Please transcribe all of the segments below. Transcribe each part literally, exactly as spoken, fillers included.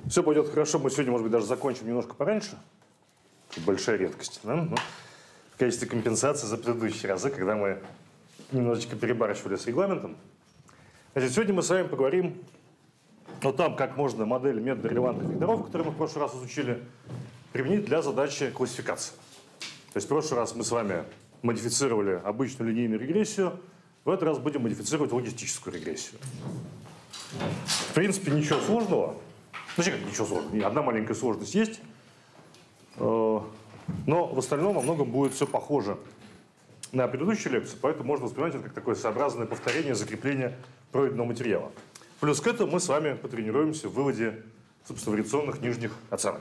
Все пойдет хорошо. Мы сегодня, может быть, даже закончим немножко пораньше. Большая редкость. Да? Ну, в качестве компенсации за предыдущие разы, когда мы немножечко перебарщивали с регламентом. Значит, сегодня мы с вами поговорим о том, как можно модель метода релевантных векторов, которую мы в прошлый раз изучили, применить для задачи классификации. То есть в прошлый раз мы с вами модифицировали обычную линейную регрессию, в этот раз будем модифицировать логистическую регрессию. В принципе, ничего сложного. Ну, как ничего сложного. Одна маленькая сложность есть. Но в остальном во многом будет все похоже на предыдущую лекцию, поэтому можно воспринимать это как такое своеобразное повторение, закрепление пройденного материала. Плюс к этому мы с вами потренируемся в выводе, собственно, вариационных нижних оценок.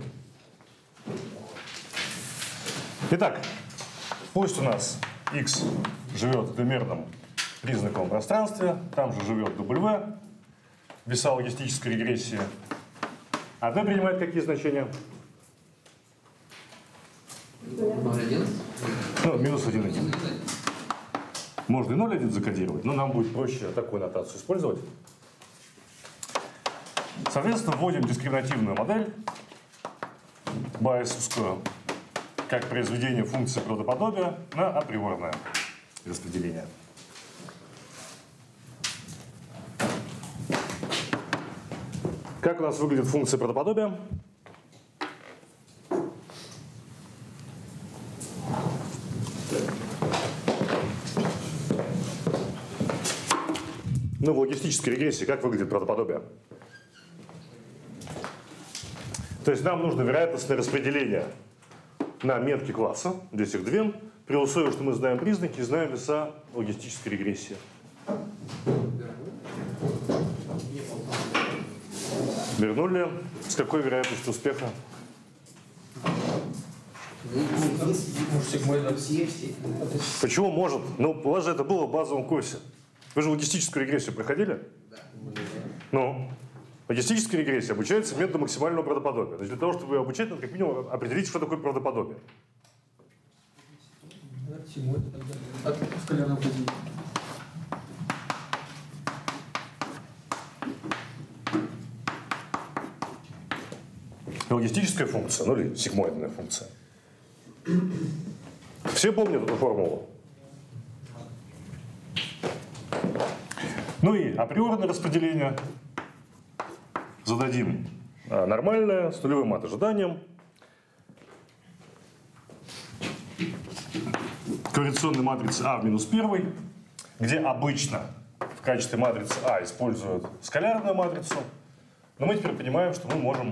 Итак, пусть у нас x живет в двумерном признаковом пространстве, там же живет W, веса логистической регрессии. А d принимает какие значения? ноль один. Ну, минус один один. Можно и ноль один закодировать, но нам будет проще такую нотацию использовать. Соответственно, вводим дискриминативную модель байесовскую как произведение функции правдоподобия на априорное распределение. Как у нас выглядит функция правдоподобия? Ну, в логистической регрессии как выглядит правдоподобие? То есть нам нужно вероятностное распределение на метки класса, здесь их две, при условии, что мы знаем признаки и знаем веса логистической регрессии. Вернули. С какой вероятностью успеха? Почему может? Ну, у вас же это было в базовом курсе. Вы же логистическую регрессию проходили? Да. Ну, логистическая регрессия обучается методу максимального правдоподобия. Значит, для того, чтобы ее обучать, надо как минимум определить, что такое правдоподобие. Логистическая функция, ну или сигмоидная функция. Все помнят эту формулу? Ну и априорное распределение зададим нормальное, с нулевым от ожиданием. Корреляционной матрицы А в минус первой, где обычно в качестве матрицы А используют скалярную матрицу. Но мы теперь понимаем, что мы можем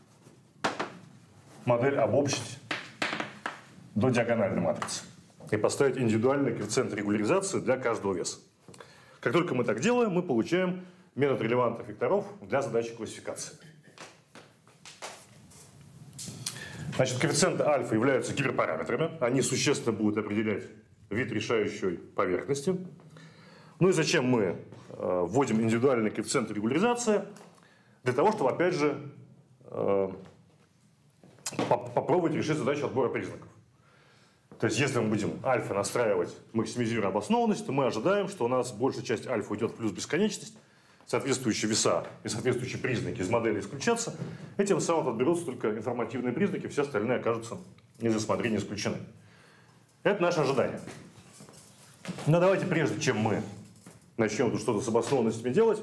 модель обобщить до диагональной матрицы и поставить индивидуальный коэффициент регуляризации для каждого веса. Как только мы так делаем, мы получаем метод релевантных векторов для задачи классификации. Значит, коэффициенты альфа являются гиперпараметрами. Они существенно будут определять вид решающей поверхности. Ну и зачем мы э, вводим индивидуальный коэффициент регуляризации? Для того, чтобы, опять же, э, попробовать решить задачу отбора признаков. То есть, если мы будем альфа настраивать, максимизируя обоснованность, то мы ожидаем, что у нас большая часть альфа уйдет в плюс бесконечность, соответствующие веса и соответствующие признаки из модели исключатся, и тем самым отберутся только информативные признаки, все остальные окажутся из рассмотрения исключены. Это наше ожидание. Но давайте, прежде чем мы начнем тут что-то с обоснованностями делать,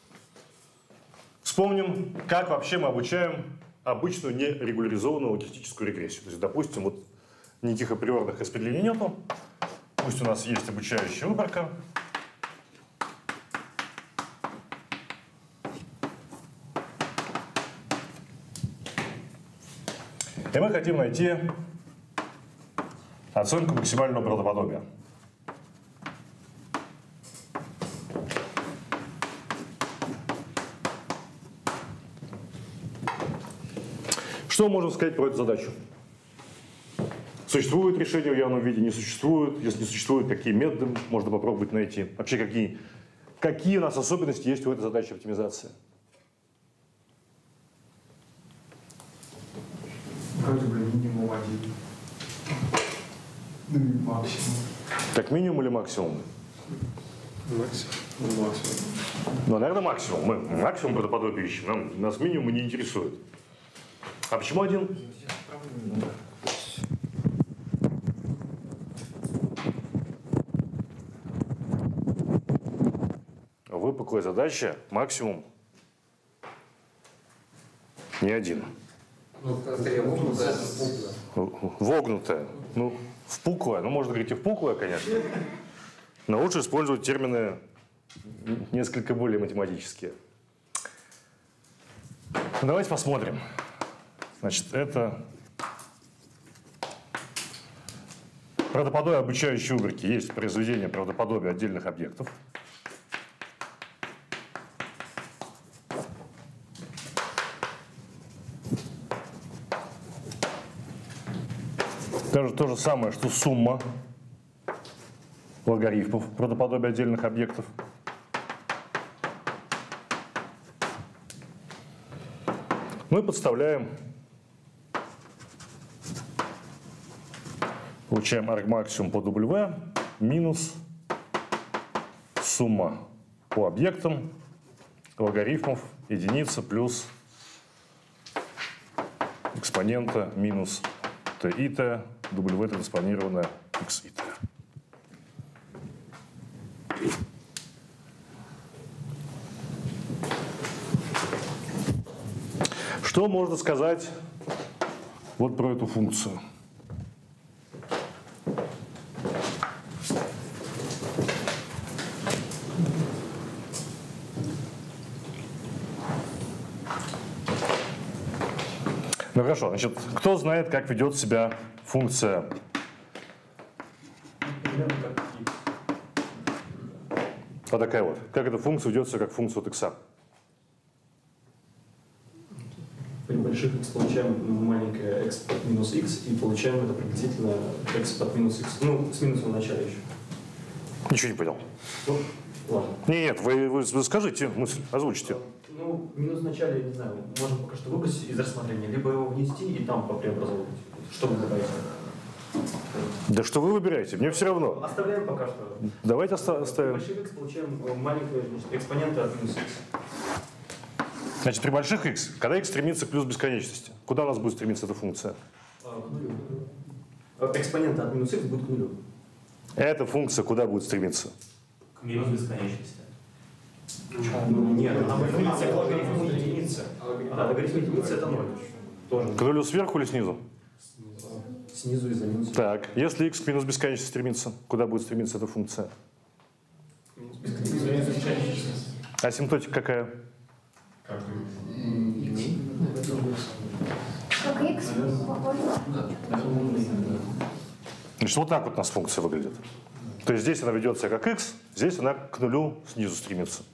вспомним, как вообще мы обучаем обычную нерегуляризованную логистическую регрессию. То есть, допустим, вот никаких априорных распределений нету. Пусть у нас есть обучающая выборка. И мы хотим найти оценку максимального правдоподобия. Что мы можем сказать про эту задачу? Существует решение в явном виде, не существует. Если не существует, какие методы можно попробовать найти? Вообще, какие, какие у нас особенности есть у этой задачи оптимизации? Вроде бы минимум один. Ну, максимум. Как минимум или максимум? Максимум. Максимум. Ну, наверное, максимум. Мы максимум правдоподобия ищем. Нам, нас минимум не интересует. А почему один? Выпуклая задача максимум не один. Ну, скорее, вогнутая. Вогнутая. Ну, впуклая. Ну, можно говорить и впуклая, конечно. Но лучше использовать термины несколько более математические. Давайте посмотрим. Значит, это правдоподобие обучающей выборки. Есть произведение правдоподобия отдельных объектов. Даже то же самое, что сумма логарифмов правдоподобия отдельных объектов. Мы подставляем, получаем аргмаксимум по W минус сумма по объектам логарифмов единица плюс экспонента минус t и t, W транспонированное x и t. Что можно сказать вот про эту функцию? Ну хорошо, значит, кто знает, как ведет себя функция? Вот такая вот. Как эта функция ведет себя как функция от x? При больших x получаем маленькое x под минус x и получаем это приблизительно x под минус x. Ну, с минусом в начале еще. Ничего не понял. Ну, ладно. Нет, вы, вы, вы скажите мысль, озвучите. Ну, минус в начале, я не знаю, можно пока что выбросить из рассмотрения, либо его внести и там попреобразовывать. Что вы добавите? Да что вы выбираете? Мне все равно. Оставляем пока что. Давайте оста- оставим. При больших x получаем маленькое экспонента от минус x. Значит, при больших x, когда x стремится к плюс бесконечности, куда у нас будет стремиться эта функция? А, к нулю. Экспонента от минус x будет к нулю. Эта функция куда будет стремиться? К минус бесконечности. Ну, нет, она будет стремиться к логарифму единицы. А логарифм единицы это ноль. Тоже. К нулю сверху или снизу? Снизу из-за минуса. Так, если x к минус бесконечности стремится, куда будет стремиться эта функция? Асимптотика какая? Как x похоже. Значит, вот так вот у нас функция выглядит. То есть здесь она ведет себя как x, здесь она к нулю снизу стремится.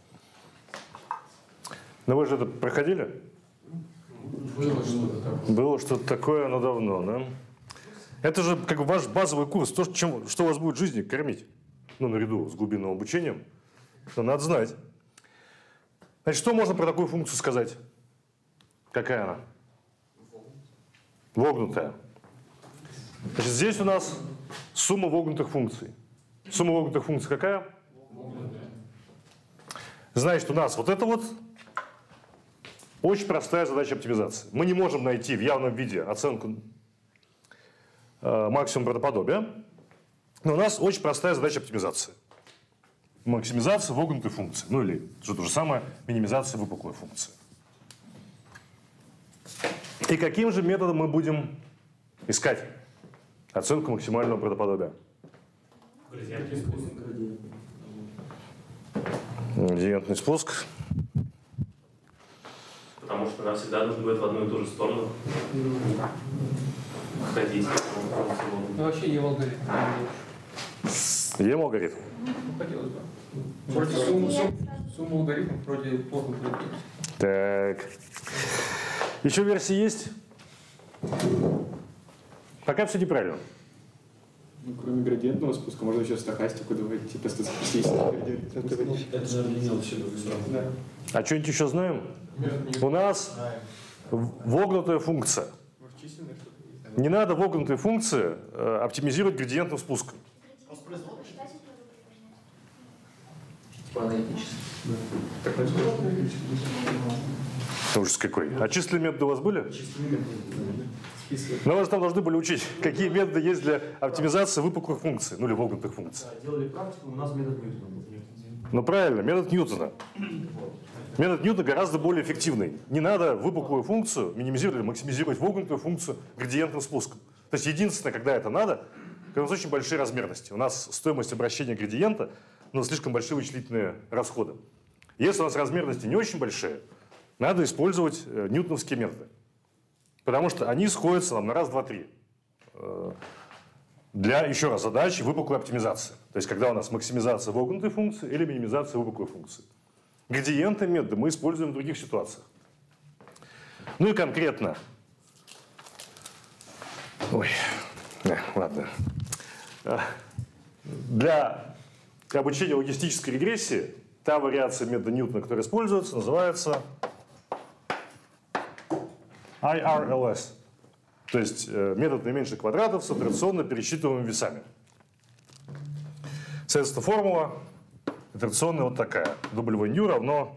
Но вы же это проходили? Было что-то такое. Было что-то такое, но давно, да? Это же как бы ваш базовый курс, то, чем, что вас будет в жизни кормить. Ну, наряду с глубинным обучением. Но надо знать. Значит, что можно про такую функцию сказать? Какая она? Вогнутая. Значит, здесь у нас сумма вогнутых функций. Сумма вогнутых функций какая? Значит, у нас вот это вот очень простая задача оптимизации. Мы не можем найти в явном виде оценку э, максимума правдоподобия, но у нас очень простая задача оптимизации. Максимизация вогнутой функции. Ну или, что то же самое, минимизация выпуклой функции. И каким же методом мы будем искать оценку максимального правдоподобия? Градиентный спуск. Потому что нам всегда нужно будет в одну и ту же сторону ходить. Ну, вообще не алгоритм. Ем алгоритм. Ну, хотелось бы. Вроде сумму, сумму алгоритмов вроде плохо будет. Так. Еще версии есть? Пока все неправильно. Ну, кроме градиентного спуска, можно еще стохастику добавить, типа статистический градиент. Это, наверное, не надо все равно. Да. А что-нибудь еще знаем? У нас вогнутая функция. Может, численное что-то есть? Не надо вогнутые функции э, оптимизировать градиентным спуском. Типа аналитически. Да. Так, ну, скажем, Ужас какой. А численные методы у вас были? Численные методы. список. Ну, вы же там должны были учить, какие методы есть для оптимизации выпуклых функций, ну или вогнутых функций. Да, делали практику, у нас метод Ньютона был. Ну правильно, метод Ньютона. Метод Ньютона гораздо более эффективный. Не надо выпуклую функцию минимизировать или максимизировать вогнутую функцию градиентным спуском. То есть единственное, когда это надо, когда у нас очень большие размерности. У нас стоимость обращения градиента, но слишком большие вычислительные расходы. Если у нас размерности не очень большие, надо использовать э, ньютоновские методы. Потому что они сходятся нам на раз, два, три. Э, для, еще раз, задачи выпуклой оптимизации. То есть когда у нас максимизация вогнутой функции или минимизация выпуклой функции. Градиенты методы мы используем в других ситуациях. Ну и конкретно. Ой, не, ладно. Для обучения логистической регрессии та вариация метода Ньютона, которая используется, называется ай ар эл эс. То есть метод наименьших квадратов с итерационно пересчитываемыми весами. Соответственно, формула итерационная вот такая. W равно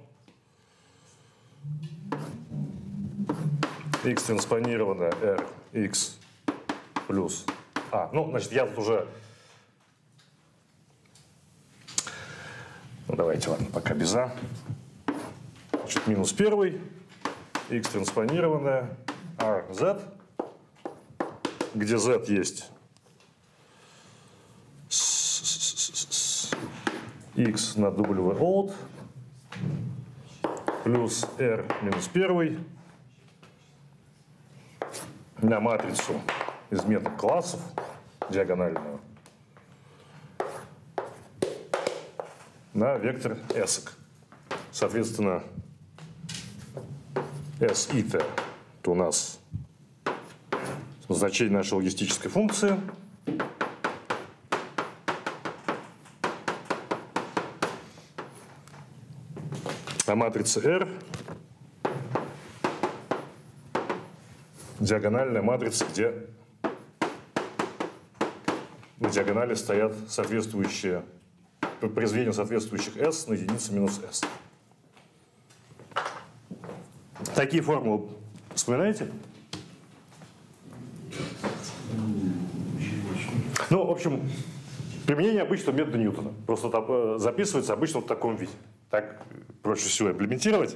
x транспонированное r x плюс a. Ну, значит, я тут уже... Ну, давайте, ладно, пока без a. Значит, минус первый, x транспонированное rz, где z есть x на w old плюс r минус первый на матрицу из меток классов диагональную на вектор s. Соответственно, s и t это у нас значение нашей логистической функции. А матрица R диагональная матрица, где в диагонали стоят соответствующие произведения соответствующих S на единицу минус S. Такие формулы вспоминаете? Ну, в общем, применение обычного метода Ньютона. Просто там записывается обычно в таком виде. Так проще всего имплементировать.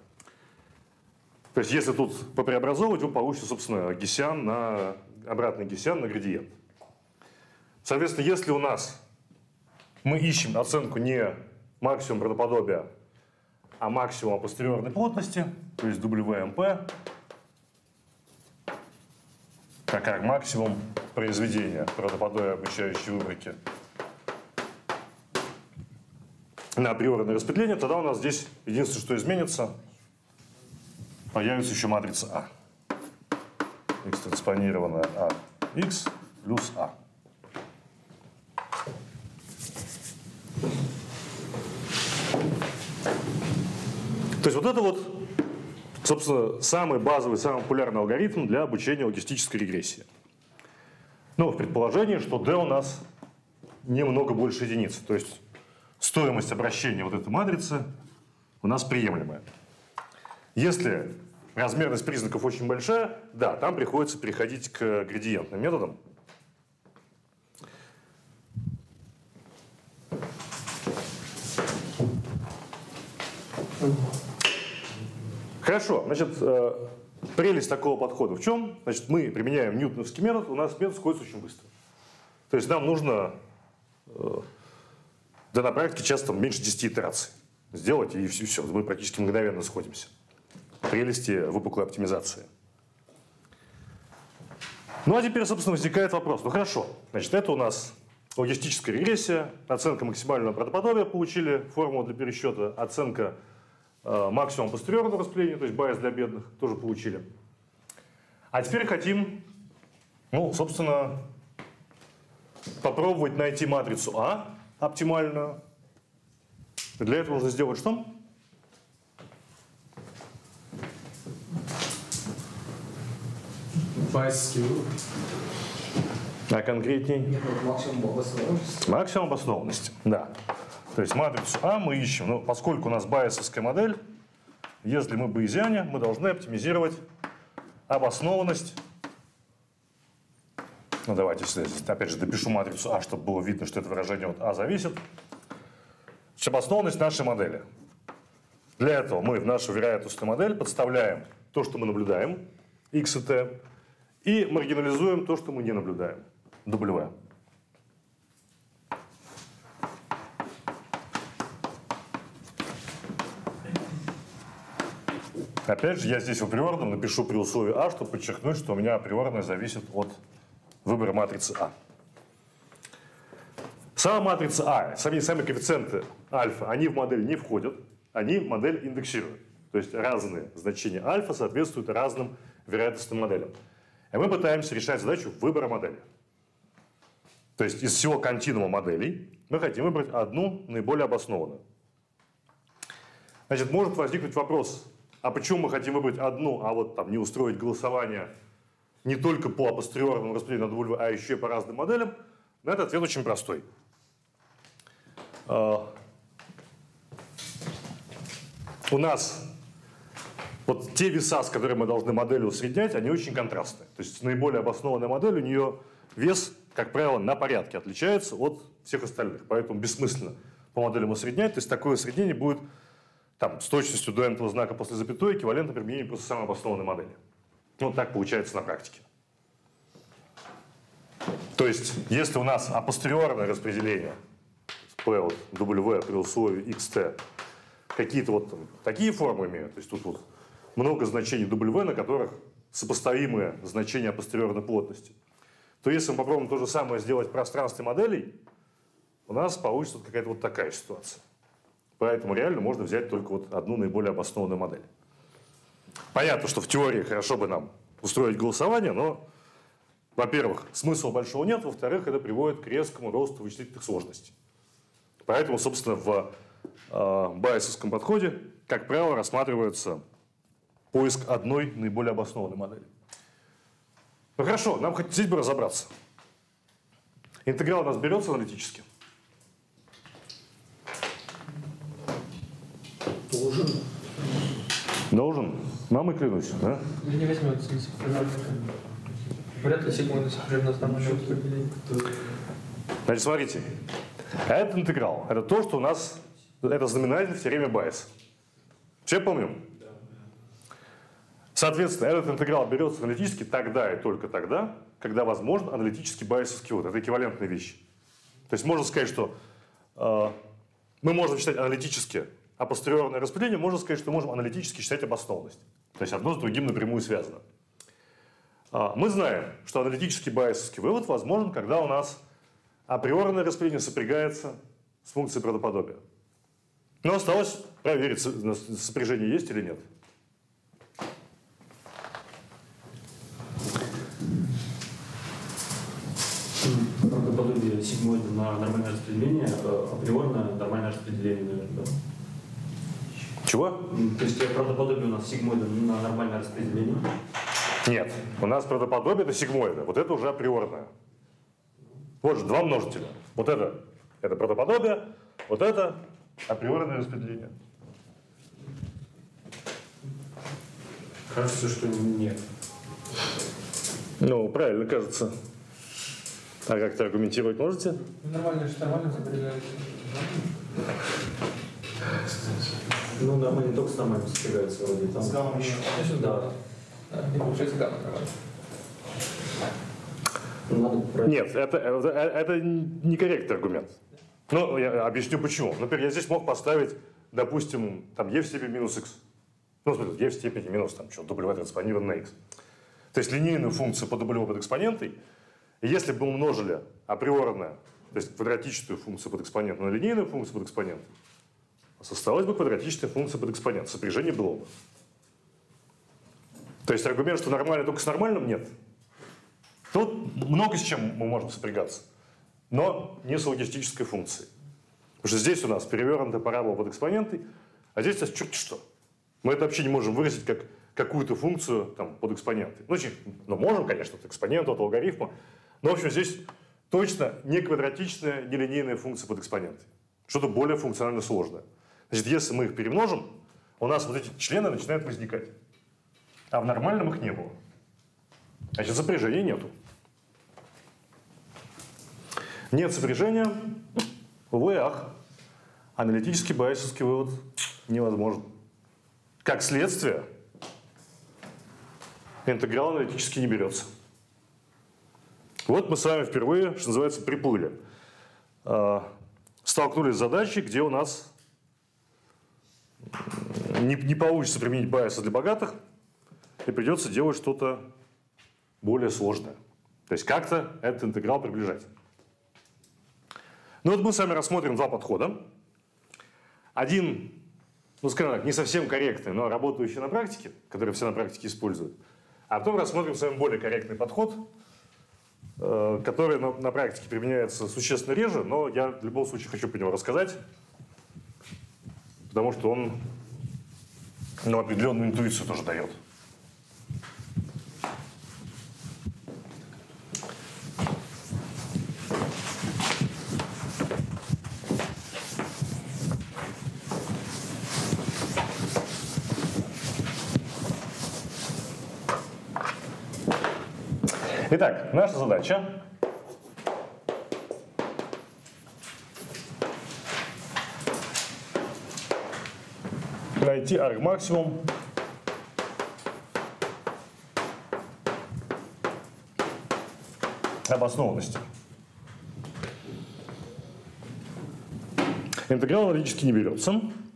То есть, если тут попреобразовывать, вы получите, собственно, гессиан на обратный гессиан на градиент. Соответственно, если у нас мы ищем оценку не максимум правдоподобия, а максимум апостериорной плотности, то есть дабл ю эм пи, так как максимум произведения правдоподобия обучающей выборки на априорное распределение, тогда у нас здесь единственное, что изменится, появится еще матрица А. X транспонированная А, X плюс А. То есть вот это вот, собственно, самый базовый, самый популярный алгоритм для обучения логистической регрессии. Ну, в предположении, что D у нас немного больше единицы. То есть стоимость обращения вот этой матрицы у нас приемлемая. Если размерность признаков очень большая, да, там приходится переходить к градиентным методам. Хорошо, значит, прелесть такого подхода в чем? Значит, мы применяем ньютоновский метод, у нас метод сходится очень быстро. То есть нам нужно, да на практике часто меньше десяти итераций сделать, и все, все, мы практически мгновенно сходимся. Прелести выпуклой оптимизации. Ну а теперь, собственно, возникает вопрос. Ну хорошо, значит, это у нас логистическая регрессия, оценка максимального правдоподобия, получили формулу для пересчета, оценка э, максимум постериорного распределения, то есть байс для бедных, тоже получили. А теперь хотим, ну, собственно, попробовать найти матрицу А оптимальную. И для этого нужно сделать что? Байс А конкретней? Максимум обоснованности. Максимум обоснованности, да. То есть матрицу А мы ищем. Но поскольку у нас байесовская модель, если мы bayesiане, мы должны оптимизировать обоснованность. Ну давайте здесь опять же допишу матрицу А, чтобы было видно, что это выражение от А зависит. Обоснованность нашей модели. Для этого мы в нашу вероятностную модель подставляем то, что мы наблюдаем, x и t, и маргинализуем то, что мы не наблюдаем, W. Опять же, я здесь в априорном напишу при условии А, чтобы подчеркнуть, что у меня априорное зависит от выбора матрицы А. Сама матрица А, сами, сами коэффициенты альфа, они в модель не входят, они модель индексируют. То есть разные значения альфа соответствуют разным вероятностным моделям. И мы пытаемся решать задачу выбора модели. То есть из всего континуума моделей мы хотим выбрать одну наиболее обоснованную. Значит, может возникнуть вопрос, а почему мы хотим выбрать одну, а вот там не устроить голосование не только по апостериорному распределению на W, а еще и по разным моделям? На этот ответ очень простой. Uh, у нас вот те веса, с которыми мы должны модели усреднять, они очень контрастные. То есть наиболее обоснованная модель, у нее вес, как правило, на порядке отличается от всех остальных. Поэтому бессмысленно по моделям усреднять. То есть такое усреднение будет там, с точностью до n-того знака после запятой эквивалентно применению просто самой обоснованной модели. Ну, так получается на практике. То есть, если у нас апостериорное распределение P от W при условии xt какие-то вот там, такие формы имеют, то есть тут вот много значений W, на которых сопоставимые значения апостериорной плотности, то если мы попробуем то же самое сделать в пространстве моделей, у нас получится вот какая-то вот такая ситуация. Поэтому реально можно взять только вот одну наиболее обоснованную модель. Понятно, что в теории хорошо бы нам устроить голосование, но, во-первых, смысла большого нет, во-вторых, это приводит к резкому росту вычислительных сложностей. Поэтому, собственно, в э, байесовском подходе, как правило, рассматривается поиск одной наиболее обоснованной модели. Ну хорошо, нам хоть здесь бы разобраться. Интеграл у нас берется аналитически? Должен. Должен. Мамой клянусь, да? Не возьмет, в смысле, примерно. Вряд ли сигмоиды сохранены на основном распределении. Значит, смотрите. Этот интеграл – это то, что у нас, это знаменатель в теореме Байеса. Все помним? Да. Соответственно, этот интеграл берется аналитически тогда и только тогда, когда возможен аналитический байесовский вывод. Это эквивалентные вещи. То есть можно сказать, что э, мы можем считать аналитически апостериорное распределение, можно сказать, что мы можем аналитически считать обоснованность. То есть одно с другим напрямую связано. Э, мы знаем, что аналитический байесовский вывод возможен, когда у нас априорное распределение сопрягается с функцией правдоподобия. Но осталось проверить, сопряжение есть или нет. Правдоподобие сигмоида на нормальное распределение, априорное нормальное распределение, наверное, да? Чего? То есть правдоподобие у нас сигмоида на нормальное распределение? Нет. У нас правдоподобие – это сигмоида. Вот это уже априорное. Вот же два множителя. Вот это – это правдоподобие, вот это – априорное распределение. Кажется, что нет. Ну, правильно кажется. А как-то аргументировать можете? Нормально, что нормально сопрягается. Ну, нормально, не только с нормально сопрягается вроде. Там... С гаммой еще. Да. Не получается гамма нормально. Надо Нет, это, это, это некорректный аргумент. Ну, я объясню почему. Например, я здесь мог поставить, допустим, там e в степени минус x. Ну, смотрите, e в степени минус, там, что, w транспонирован на x. То есть линейную функцию по w под экспонентой. И если бы мы умножили априорную, то есть квадратичную функцию под экспонентом на линейную функцию под экспонентом, осталась бы квадратичная функция под экспонентом. Сопряжение было бы. То есть аргумент, что нормально только с нормальным, нет. Тут много с чем мы можем сопрягаться, но не с логистической функцией. Потому что здесь у нас перевернутая парабола под экспонентой, а здесь у нас черт что. Мы это вообще не можем выразить как какую-то функцию там, под экспонентой. Ну, ну, можем, конечно, от экспонента, от логарифма, но, в общем, здесь точно не квадратичная, не линейная функция под экспонентой. что-то более функционально сложное. Значит, если мы их перемножим, у нас вот эти члены начинают возникать. А в нормальном их не было. Значит, сопряжения нету. Нет сопряжения, увы, ах. Аналитический байесовский вывод невозможен. Как следствие, интеграл аналитически не берется. Вот мы с вами впервые, что называется, приплыли. Столкнулись с задачей, где у нас не, не получится применить байеса для богатых, и придется делать что-то более сложное. То есть как-то этот интеграл приближать. Ну вот мы с вами рассмотрим два подхода. Один, ну скажем так, не совсем корректный, но работающий на практике, который все на практике используют. А потом рассмотрим с вами более корректный подход, который на, на практике применяется существенно реже, но я в любом случае хочу про него рассказать, потому что он, ну, определенную интуицию тоже дает. Итак, наша задача найти аргмаксимум обоснованности. Интеграл аналитически не берется.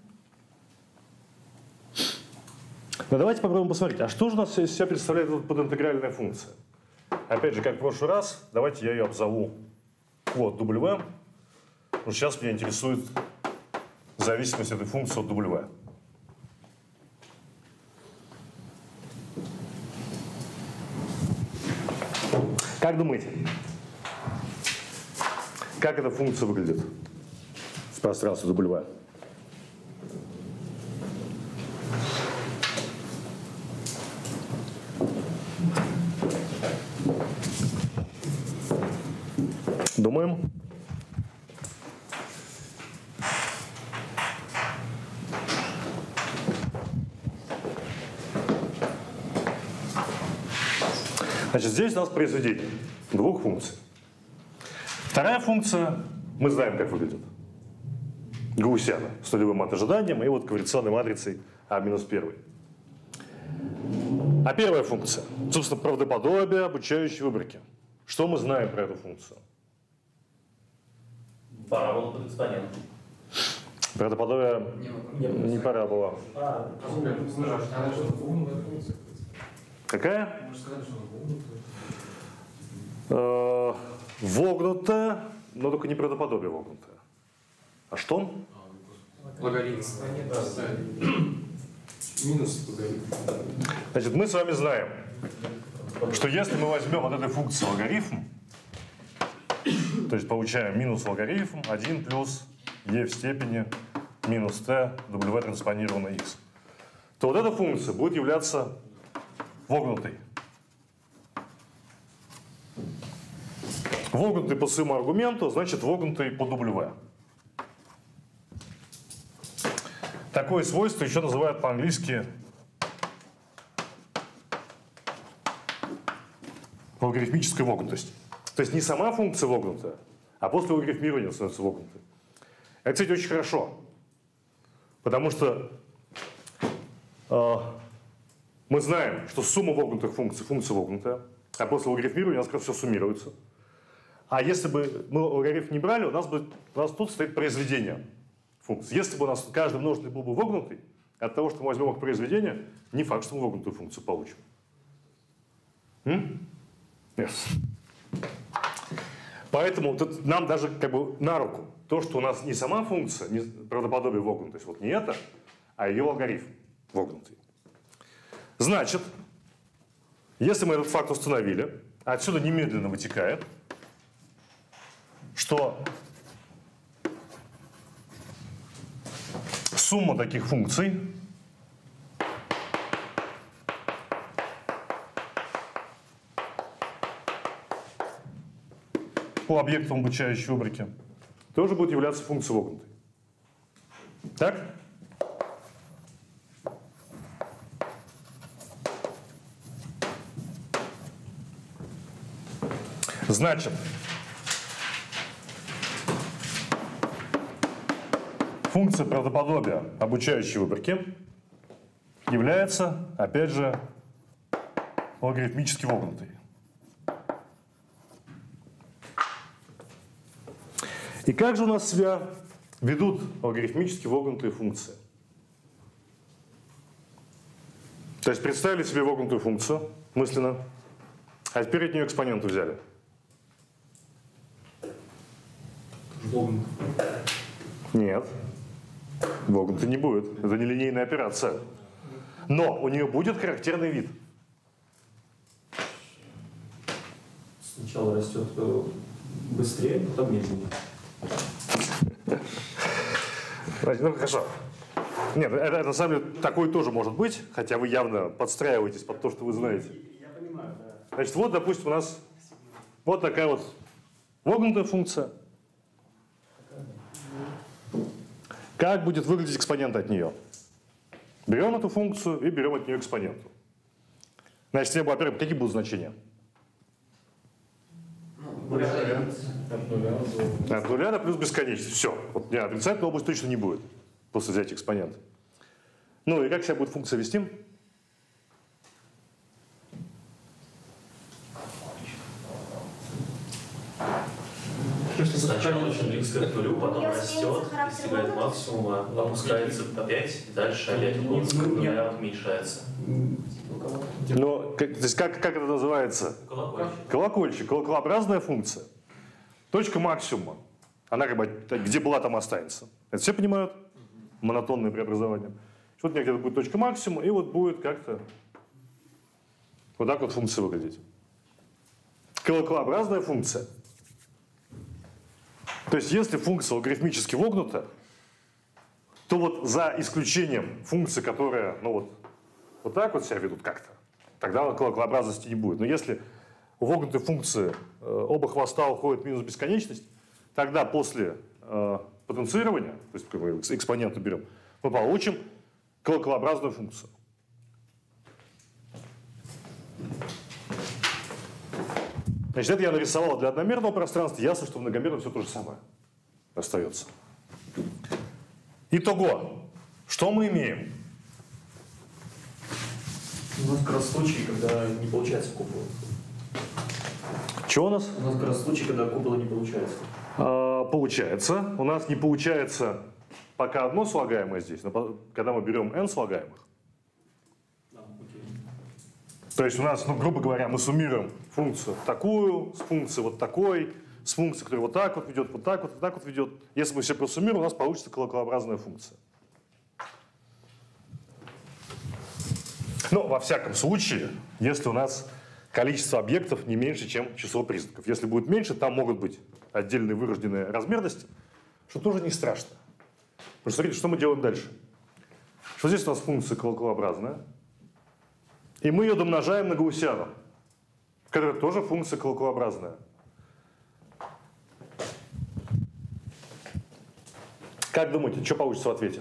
Но давайте попробуем посмотреть, а что же у нас из себя представляет подинтегральная функция? Опять же, как в прошлый раз, давайте я ее обзову вот W, потому что сейчас меня интересует зависимость этой функции от W. Как думаете, как эта функция выглядит в пространстве W? Думаем? Значит, здесь у нас произведение двух функций. Вторая функция, мы знаем, как выглядит. Гаусяна с нулевым от-ожиданием и вот корреляционной матрицей А минус первой. А первая функция, собственно, правдоподобие обучающей выборки. Что мы знаем про эту функцию? Парабола под экспонентом. Правдоподобие Не, не, не парабола. А, Какая? Можно сказать, что он Э, Вогнутая, но только не правдоподобие вогнутое. А что? логарифм. Минус логарифм. Значит, мы с вами знаем, что если мы возьмем от этой функции логарифм, то есть получаем минус логарифм один плюс e в степени минус t w транспонировано x, то вот эта функция будет являться вогнутой. Вогнутый по своему аргументу, значит вогнутый по w. Такое свойство еще называют по-английски логарифмическая вогнутость. То есть не сама функция вогнутая, а после логарифмирования становится вогнутой. Это, кстати, очень хорошо, потому что э, мы знаем, что сумма вогнутых функций – функция вогнутая, а после логарифмирования у нас как раз все суммируется. А если бы мы логарифм не брали, у нас, бы, у нас тут стоит произведение функций. Если бы у нас каждый множитель был бы вогнутый, от того, что мы возьмем их произведение, не факт, что мы вогнутую функцию получим. М? Yes. Поэтому тут нам даже как бы на руку то, что у нас не сама функция, не правдоподобие вогнутость, вот не это, а ее логарифм вогнутый. Значит, если мы этот факт установили, отсюда немедленно вытекает, что сумма таких функций по объектам обучающей выборки тоже будет являться функцией вогнутой. Так? Значит, функция правдоподобия обучающей выборки является, опять же, логарифмически вогнутой. И как же у нас себя ведут логарифмически вогнутые функции? То есть представили себе вогнутую функцию мысленно, а теперь от нее экспоненту взяли. Вогнут. Нет, вогнутой не будет. Это не линейная операция. Но у нее будет характерный вид. Сначала растет э, быстрее, потом медленнее. Ну, хорошо. Нет, это, это на самом деле такое тоже может быть, хотя вы явно подстраиваетесь под то, что вы знаете. Я понимаю, да. Значит, вот, допустим, у нас вот такая вот вогнутая функция. Как будет выглядеть экспонент от нее? Берем эту функцию и берем от нее экспоненту. Значит, во-первых, какие будут значения? От нуля до... От нуля до плюс бесконечности. Все. Вот, нет, отрицательной области точно не будет после взятия экспонента. Ну и как себя будет функция вести? Сначала очень близко к нулю, потом Если растет, изменится характер достигает вогнутости? максимума, опускается опять, и дальше опять вниз, к нуля уменьшается. Но, как, то есть как, как это называется? Колокольчик. Колокольчик, колоколообразная функция. Точка максимума. Она как бы где была, там останется. Это все понимают? Монотонное преобразование. Вот где-то будет точка максимума, и вот будет как-то вот так вот функция выглядеть. Колоколообразная функция. То есть если функция логарифмически вогнута, то вот за исключением функций, которые ну вот, вот так вот себя ведут как-то, тогда колоколообразности не будет. Но если у вогнутой функции э, оба хвоста уходят в минус бесконечность, тогда после э, потенцирования, то есть как мы экспоненту берем, мы получим колоколообразную функцию. Значит, это я нарисовал для одномерного пространства. Ясно, что в многомерном все то же самое остается. Итого, что мы имеем? У нас как раз случаи, когда не получается купола. Что у нас? У нас как раз случаи, когда купола не получается. А, получается. У нас не получается пока одно слагаемое здесь, но когда мы берем n слагаемых. То есть у нас, ну, грубо говоря, мы суммируем функцию такую, с функцией вот такой, с функцией, которая вот так вот ведет, вот так вот, вот так вот ведет. Если мы все просуммируем, у нас получится колоколообразная функция. Но во всяком случае, если у нас количество объектов не меньше, чем число признаков. Если будет меньше, там могут быть отдельные вырожденные размерности, что тоже не страшно. Потому что смотрите, что мы делаем дальше. Что здесь у нас функция колоколообразная. И мы ее домножаем на гаусиану, которая тоже функция колоколообразная. Как думаете, что получится в ответе?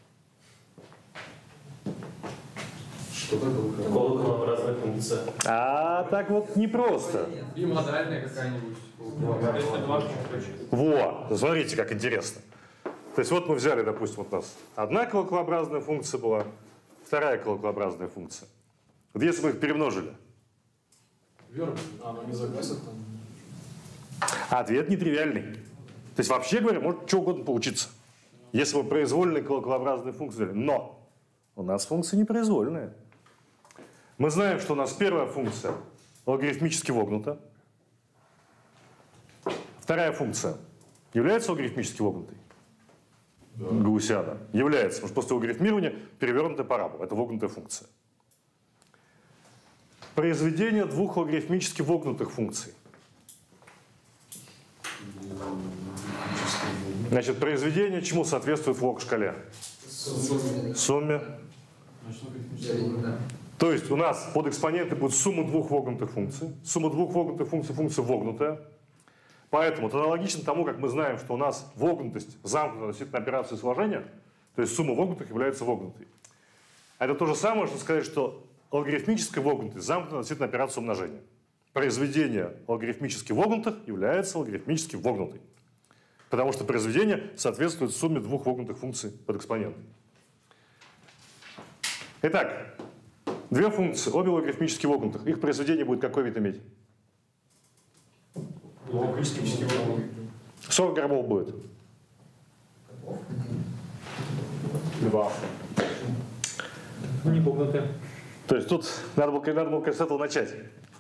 Что такое? Колоколообразная функция. А так вот непросто. Бимодальная какая-нибудь. Это два точек. Во, смотрите, как интересно. То есть вот мы взяли, допустим, вот у нас одна колоколообразная функция была, вторая колоколообразная функция. Вот если мы их перемножили. Верно. А, оно не загасит там. Ответ нетривиальный. То есть вообще говоря, может что угодно получиться. Если мы произвольные колоколообразные функции взяли. Но у нас функция непроизвольная. Мы знаем, что у нас первая функция логарифмически вогнута. Вторая функция является логарифмически вогнутой? Да. Гаусиана. Является, потому что после логарифмирования перевернутая парабола. Это вогнутая функция. Произведение двух логарифмически вогнутых функций. Значит, произведение чему соответствует в лог-шкале? Сумме. Сумме. Да. То есть у нас под экспоненты будет сумма двух вогнутых функций. Сумма двух вогнутых функций – функция вогнутая. Поэтому это аналогично тому, как мы знаем, что у нас вогнутость замкнута относительно операции сложения. То есть сумма вогнутых является вогнутой. Это то же самое, что сказать, что логарифмическая вогнутость замкнута относительно операции умножения. Произведение логарифмически вогнутых является логарифмически вогнутой. Потому что произведение соответствует сумме двух вогнутых функций под экспонентом. Итак, две функции, обе логарифмически вогнутых. Их произведение будет какой вид иметь? Логарифмически вогнутый. сорок граммов будет. Два. Ну, не вогнутые. То есть тут надо было, надо было с этого начать.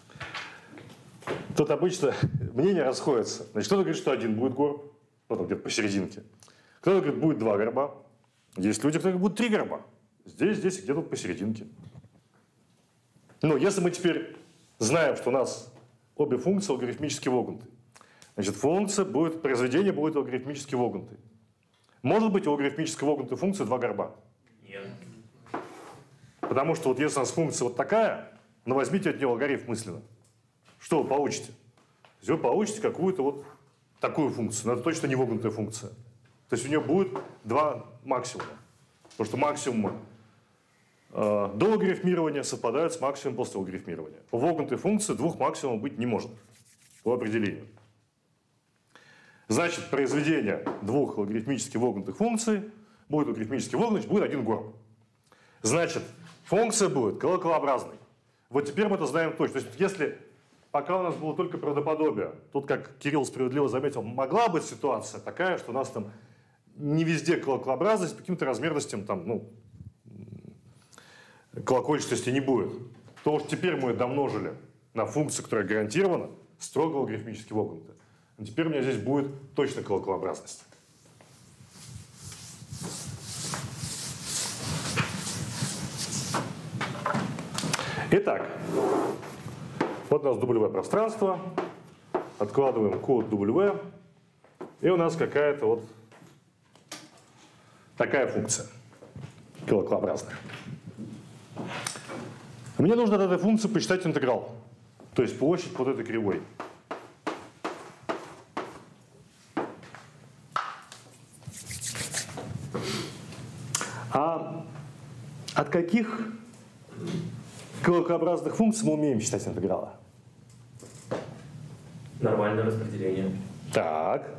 Тут обычно мнения расходятся. Значит, кто-то говорит, что один будет горб, потом где-то посерединке. Кто-то говорит, будет два горба. Есть люди, которые будут три горба. Здесь, здесь и где-то посерединке. Но если мы теперь знаем, что у нас обе функции логарифмически вогнуты, значит, функция будет, произведение будет логарифмически вогнутой. Может быть у логарифмически вогнутой функции два горба? Нет. Потому что вот если у нас функция вот такая, ну возьмите от нее логарифм мысленно. Что вы получите? То есть вы получите какую-то вот такую функцию, но это точно не вогнутая функция. То есть у нее будет два максимума. Потому что максимумы э, до логарифмирования совпадают с максимумом после логарифмирования. У вогнутой функции двух максимумов быть не может по определению. Значит, произведение двух логарифмически вогнутых функций будет логарифмически вогнуть, будет один горб. Значит, функция будет колоколообразной. Вот теперь мы это знаем точно. То есть если пока у нас было только правдоподобие, тут, как Кирилл справедливо заметил, могла быть ситуация такая, что у нас там не везде колоколообразность, по каким-то размерностям там, ну, колокольчатости не будет. То уж теперь мы домножили на функцию, которая гарантирована, строго логарифмически вогнутая. А теперь у меня здесь будет точно колоколообразность. Итак, вот у нас W пространство, откладываем код W, и у нас какая-то вот такая функция, колоколообразная. Мне нужно от этой функции посчитать интеграл, то есть площадь под этой кривой. А от каких колоколообразных функций мы умеем считать интегралы? Нормальное распределение. Так.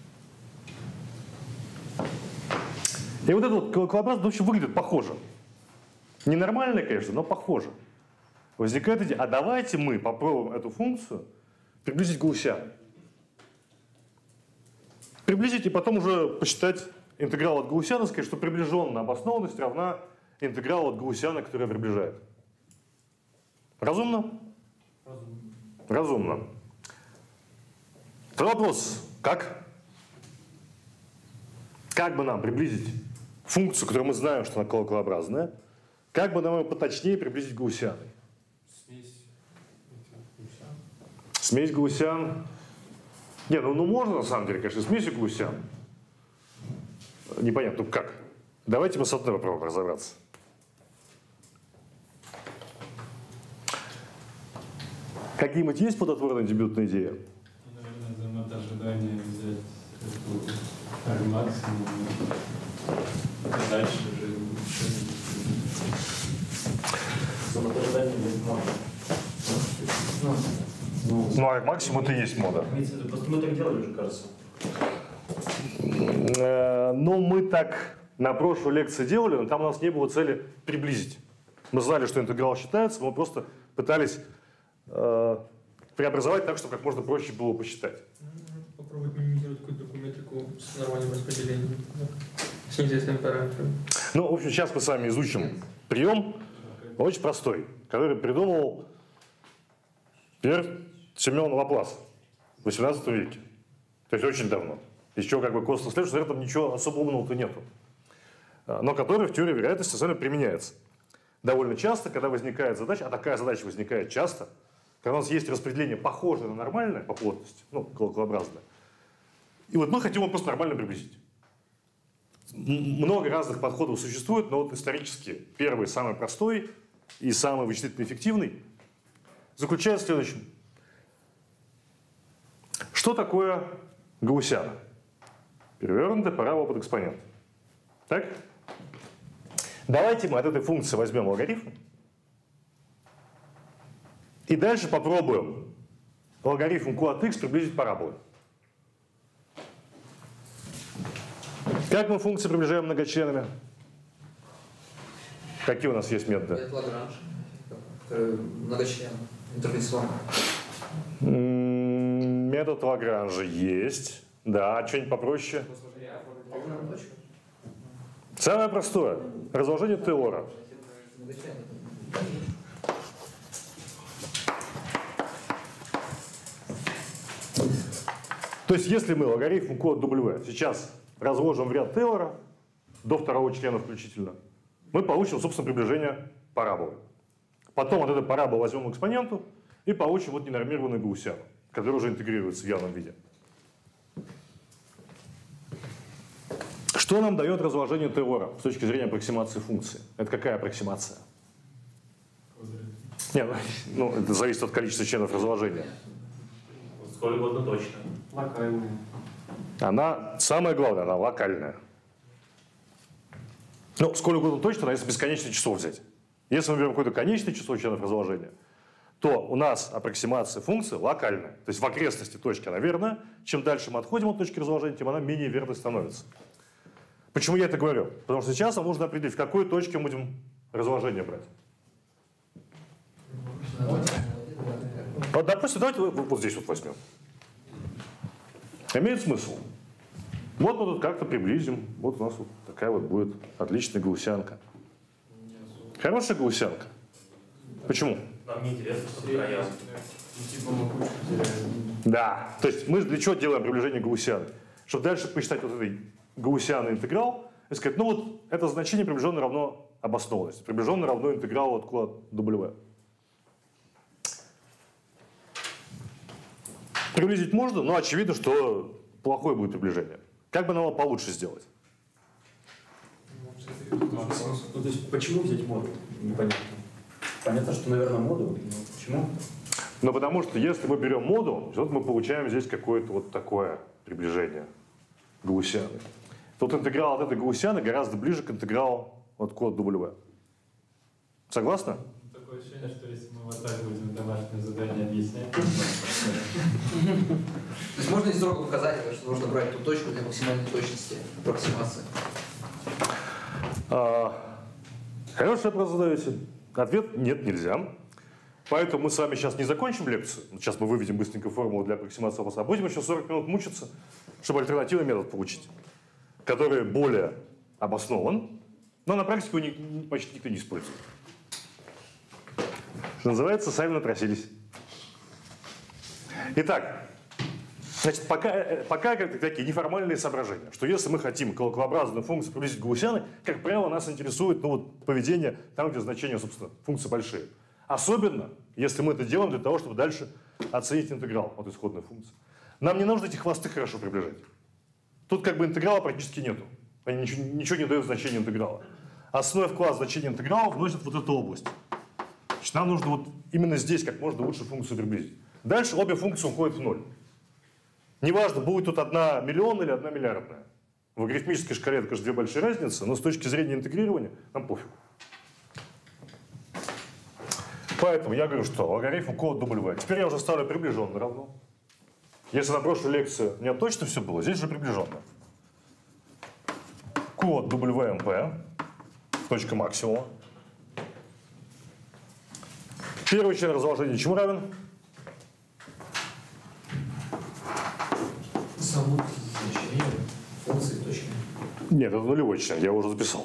И вот это вот колоколообразно вообще выглядит похоже. Ненормально, конечно, но похоже. Возникает идея, а давайте мы попробуем эту функцию приблизить к гаусяну. Приблизить и потом уже посчитать интеграл от гаусяна, сказать, что приближенная обоснованность равна интегралу от гаусяна, который приближает. Разумно? Разумно. Разумно. Тогда вопрос, как? Как бы нам приблизить функцию, которую мы знаем, что она колоколообразная, как бы нам ее поточнее приблизить к гаусяной? Смесь гусян. Смесь гаусян. Не, ну, ну можно на самом деле, конечно, смесью гаусян. Непонятно, ну как? Давайте мы с одной попробуем разобраться. Какие-нибудь есть плодотворные дебютные идеи? Наверное, замат ожидания взять эту армаксимум, а дальше уже Замат ожидания нет мода. Ну, а максимум это и есть мода. Имеется в виду, просто мы так делали уже, кажется. Э, Ну, мы так на прошлой лекции делали, но там у нас не было цели приблизить. Мы знали, что интеграл считается, мы просто пытались э, преобразовать так, чтобы как можно проще было посчитать. Попробовать минимизировать какую-то докуметрику с нормальным распределением. Да. С неизвестными параметрами. Ну, в общем, сейчас мы с вами изучим прием, очень простой, который придумал Пьер Семен Лаплас в восемнадцатом веке. То есть очень давно. Еще как бы косвенно следует, что в этом ничего особо умного-то нету. Но который в теории вероятности сами применяется. Довольно часто, когда возникает задача, а такая задача возникает часто, когда у нас есть распределение похожее на нормальное по плотности, ну, колоколообразное, и вот мы хотим его просто нормально приблизить. Много разных подходов существует, но вот исторически первый, самый простой и самый вычислительно эффективный заключается в следующем. Что такое гаусяна? Перевернутая парабола под экспонент. Так? Давайте мы от этой функции возьмем логарифм и дальше попробуем логарифм q от x приблизить параболой. Как мы функции приближаем многочленами? Какие у нас есть методы? Это Лагранж, многочлен, интерфейсован. Метод Лагранжа есть. Да, а что-нибудь попроще? Самое простое. Разложение Тейлора. То есть, если мы логарифм q от w сейчас разложим в ряд Тейлора, до второго члена включительно, мы получим, собственно, приближение параболы. Потом от этой параболы возьмем экспоненту и получим вот ненормированную гауссиану, которая уже интегрируется в явном виде. Что нам дает разложение Тейлора с точки зрения аппроксимации функции? Это какая аппроксимация? Нет, ну, это зависит от количества членов разложения. Сколь угодно точно. Локальные. Она, самое главное, она локальная. Ну, сколь угодно точно, но если бесконечное число взять. Если мы берем какое-то конечное число членов разложения, то у нас аппроксимация функции локальная. То есть в окрестности точки она верна. Чем дальше мы отходим от точки разложения, тем она менее верной становится. Почему я это говорю? Потому что сейчас нам нужно определить, в какой точке мы будем разложение брать. Вот, допустим, давайте вот, вот здесь вот возьмем. Имеет смысл. Вот мы тут как-то приблизим. Вот у нас вот такая вот будет отличная гаусянка. Хорошая гаусянка. Почему? Нам не интересно, что по краям. Да. То есть мы для чего делаем приближение гаусяны? Чтобы дальше посчитать вот этой гаусианный интеграл и сказать, ну вот это значение приближенно равно обоснованности. Приближенно равно интегралу от q от w. Приблизить можно, но очевидно, что плохое будет приближение. Как бы нам его получше сделать? Ну, то есть, почему взять модуль? Непонятно. Понятно, что, наверное, модуль. Но почему? Ну, потому что если мы берем модуль, вот мы получаем здесь какое-то вот такое приближение гаусианы. Тут интеграл от этой гаусианы гораздо ближе к интегралу от q от w. Согласны? Такое ощущение, что если мы вот так будем домашнее задание объяснять, То есть можно из строго указать, что нужно брать ту точку для максимальной точности аппроксимации. А, хороший вопрос задаете. Ответ – нет, нельзя. Поэтому мы с вами сейчас не закончим лекцию. Сейчас мы выведем быстренько формулу для аппроксимации вопроса, а будем еще сорок минут мучиться, чтобы альтернативный метод получить, который более обоснован, но на практике его почти никто не использует. Что называется, сами напросились. Итак, значит, пока, пока как такие неформальные соображения, что если мы хотим колоколообразную функцию приблизить к гаусианы, как правило, нас интересует ну, вот, поведение там, где значения, собственно, функции большие. Особенно, если мы это делаем для того, чтобы дальше оценить интеграл от исходной функции. Нам не нужно эти хвосты хорошо приближать. Тут как бы интеграла практически нету. Они ничего, ничего не дают значения интеграла. Основной вклад значения интеграла вносит вот эту область. Значит, нам нужно вот именно здесь как можно лучше функцию приблизить. Дальше обе функции уходят в ноль. Неважно, будет тут одна миллион или одна миллиардная. В логарифмической шкале это, конечно, две большие разницы, но с точки зрения интегрирования нам пофиг. Поэтому я говорю, что логарифм q от w. Теперь я уже ставлю приближенно равно. Если на прошлой лекции у меня точно все было, здесь же приближенно. Q от wmp, точка максимума. Первый член разложения чему равен? Саму значение функции точки. Нет, это нулевой член, я его уже записал.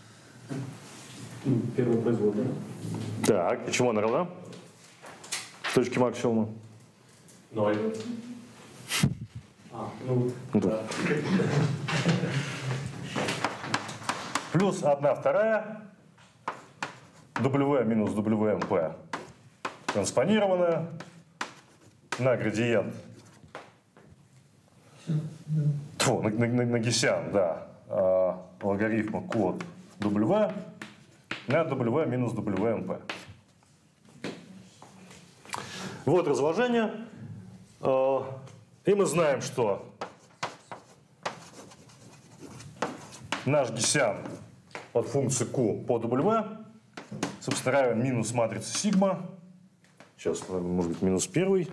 Первый производный. Так, и чему она равна? Точки максимума. Ноль. А, ну, Ну, да. Плюс одна вторая w минус wmp транспонированная на градиент. Тьфу, на, на, на гессиан, да. А, логарифма q от w на w минус wmp. Вот разложение. И мы знаем, что наш гессиан, от функции Q по W собственно минус матрицы сигма. Сейчас, может быть, минус первый.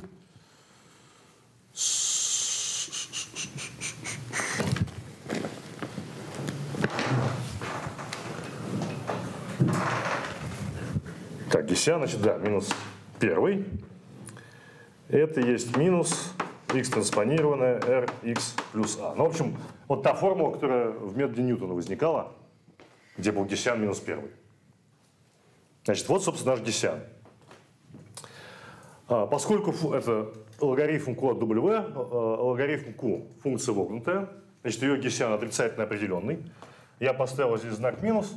Так, Гессиан, значит, да, минус первый. Это есть минус x транспонированное rx плюс a. Ну, в общем, вот та формула, которая в методе Ньютона возникала, где был Гессиан минус первый. Значит, вот, собственно, наш Гессиан. А, поскольку это логарифм Q от W, логарифм Q функция вогнутая, значит, ее Гессиан отрицательно определенный. Я поставил здесь знак минус.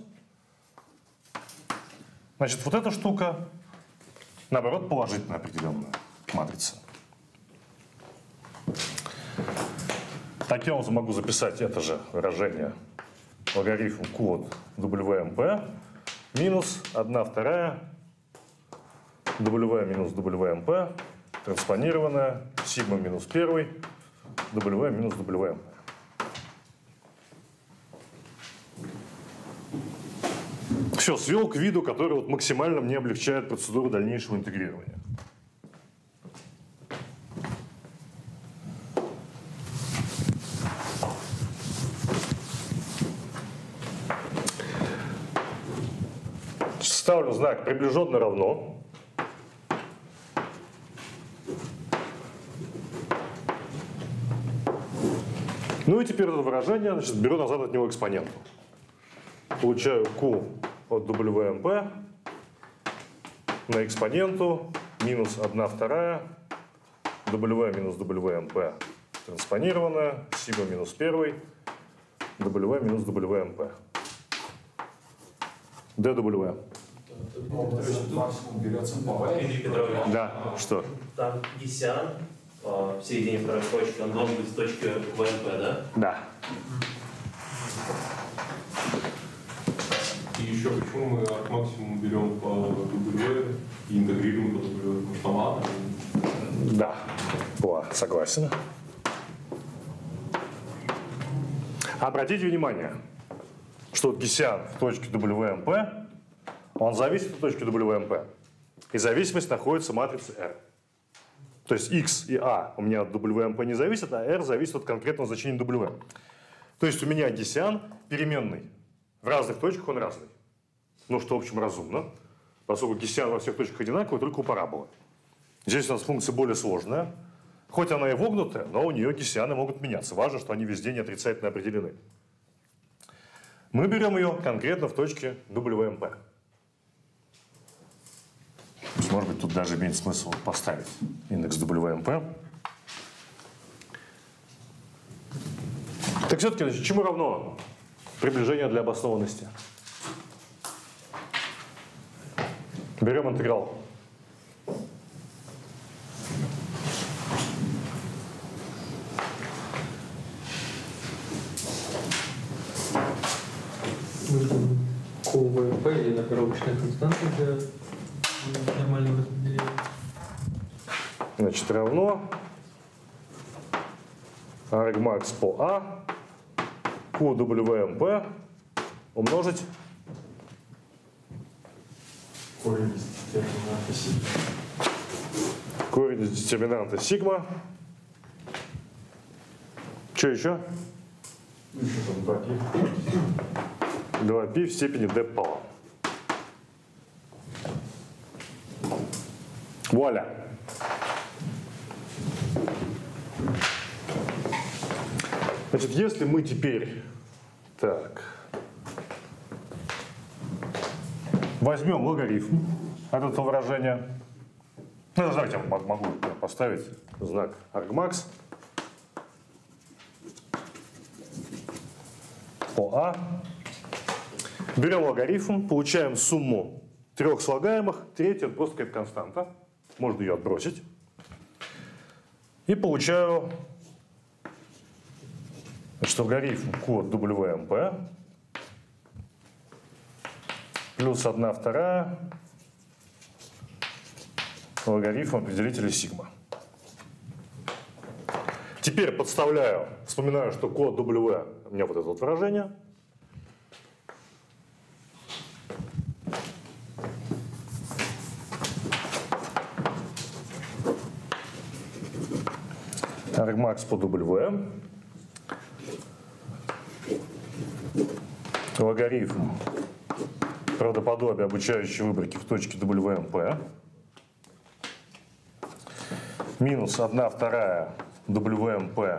Значит, вот эта штука, наоборот, положительно определенная матрица. Таким образом могу записать это же выражение логарифм Q от W M P минус одна вторая W минус W M P транспонированная сигма минус первый W минус W M P. Все, свел к виду, который вот максимально мне облегчает процедуру дальнейшего интегрирования. Ставлю знак приближенно равно. Ну и теперь это выражение, значит, беру назад от него экспоненту. Получаю Q от W M P на экспоненту минус одна вторая W минус W M P транспонированная сигма минус первый W минус W M P D W. Максимум берется по Дмитрий Петрович, Да, что? там Гессиан в середине второй точки, он должен быть в точке В М П, да? Да. И еще почему мы от максимума берем по W и интегрируем по W? Потому что мало. Да. О, согласен. Обратите внимание, что Гессиан в точке W M P, он зависит от точки W M P. И зависимость находится в матрице R. То есть X и A у меня от W M P не зависят, а R зависит от конкретного значения W. То есть у меня Гессиан переменный. В разных точках он разный. Ну, что, в общем, разумно. Поскольку Гессиан во всех точках одинаковый, только у параболы. Здесь у нас функция более сложная. Хоть она и вогнутая, но у нее Гессианы могут меняться. Важно, что они везде не отрицательно определены. Мы берем ее конкретно в точке W M P. Может быть, тут даже имеет смысл поставить индекс W M P. Так все-таки, значит, чему равно приближение для обоснованности? Берем интеграл. Q В М P или коробочная константа для нормального распределения. Значит, равно argmax по A Q W M P умножить Корень из детерминанта сигма. корень из детерминанта сигма. Что еще? Еще там два пи. два пи в степени d пополам. Вуаля. Значит, если мы теперь так возьмем логарифм от этого выражения, ну, давайте я могу поставить знак argmax по А. Берем логарифм, получаем сумму трех слагаемых, третья просто какая-то константа, можно ее отбросить. И получаю, что логарифм Q от W M P плюс одна вторая логарифм определителя сигма. Теперь подставляю, вспоминаю, что Q от W у меня вот это вот выражение. Argmax по W. Логарифм правдоподобия обучающей выборки в точке дабл ю эм пи. Минус одна вторая дабл ю эм пи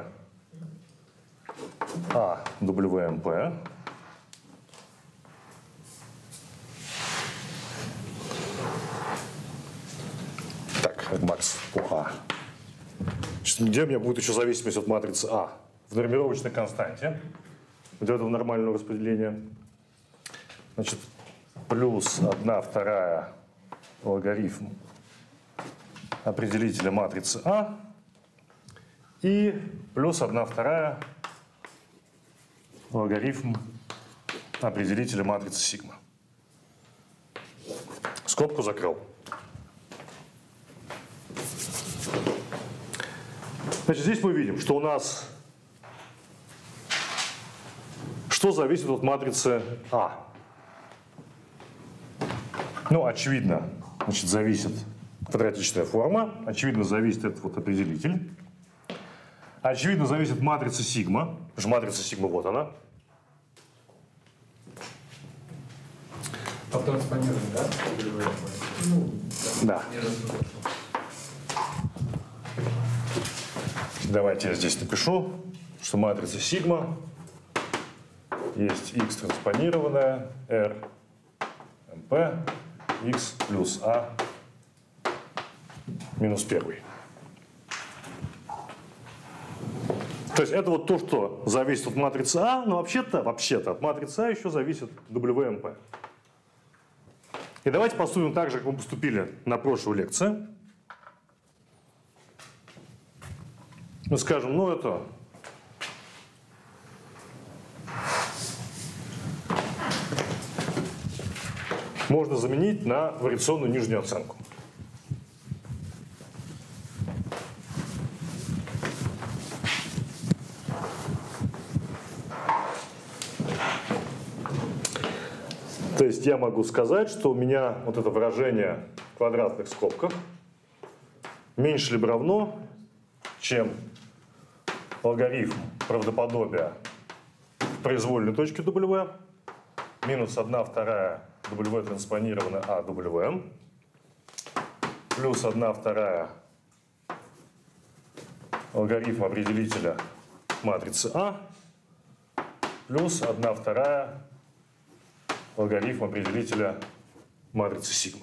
А дабл ю эм пи. Так, Argmax по А. Значит, где у меня будет еще зависимость от матрицы А? В нормировочной константе. Вот этого нормального распределения. Значит, плюс одна вторая логарифм определителя матрицы А и плюс одна вторая логарифм определителя матрицы сигма. Скобку закрыл. Значит, здесь мы видим, что у нас что зависит от матрицы А. Ну, очевидно, значит, зависит квадратичная форма, очевидно, зависит этот вот определитель. Очевидно, зависит матрица сигма, потому что матрица сигма вот она. Автотранспонирование, да? Ну, Да. Давайте я здесь напишу, что матрица сигма есть x транспонированная R mp x плюс a минус первый. То есть это вот то, что зависит от матрицы А, но вообще-то, вообще-то от матрицы А еще зависит дабл ю эм пи. И давайте поступим так же, как мы поступили на прошлой лекции. Мы скажем, ну это можно заменить на вариационную нижнюю оценку. То есть я могу сказать, что у меня вот это выражение в квадратных скобках меньше либо равно, чем логарифм правдоподобия в произвольной точке W минус одна вторая W транспонированная А дабл ю эм плюс одна вторая логарифм определителя матрицы А плюс одна вторая логарифм определителя матрицы сигма.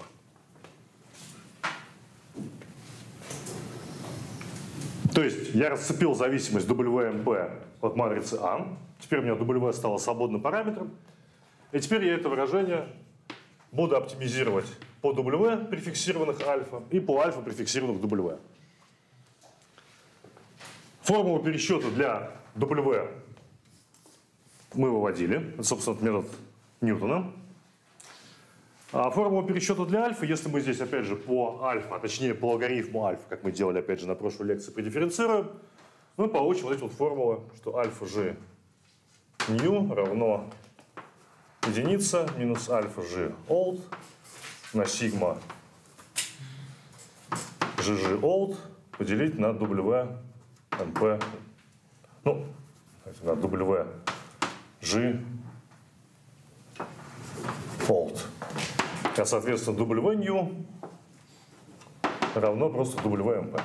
То есть я расцепил зависимость дабл ю эм пи от матрицы А. Теперь у меня W стало свободным параметром. И теперь я это выражение буду оптимизировать по W префиксированных альфа и по альфа префиксированных W. Формулу пересчета для W мы выводили. Это, собственно, метод Ньютона. А формулу пересчета для альфа, если мы здесь, опять же, по альфа, а точнее по логарифму альфа, как мы делали, опять же, на прошлой лекции, продифференцируем, мы получим вот эти вот формулы, что альфа g нью равно единица минус альфа g old на сигма gg old поделить на W mp, ну, на W g old. А, соответственно, W new равно просто W mp.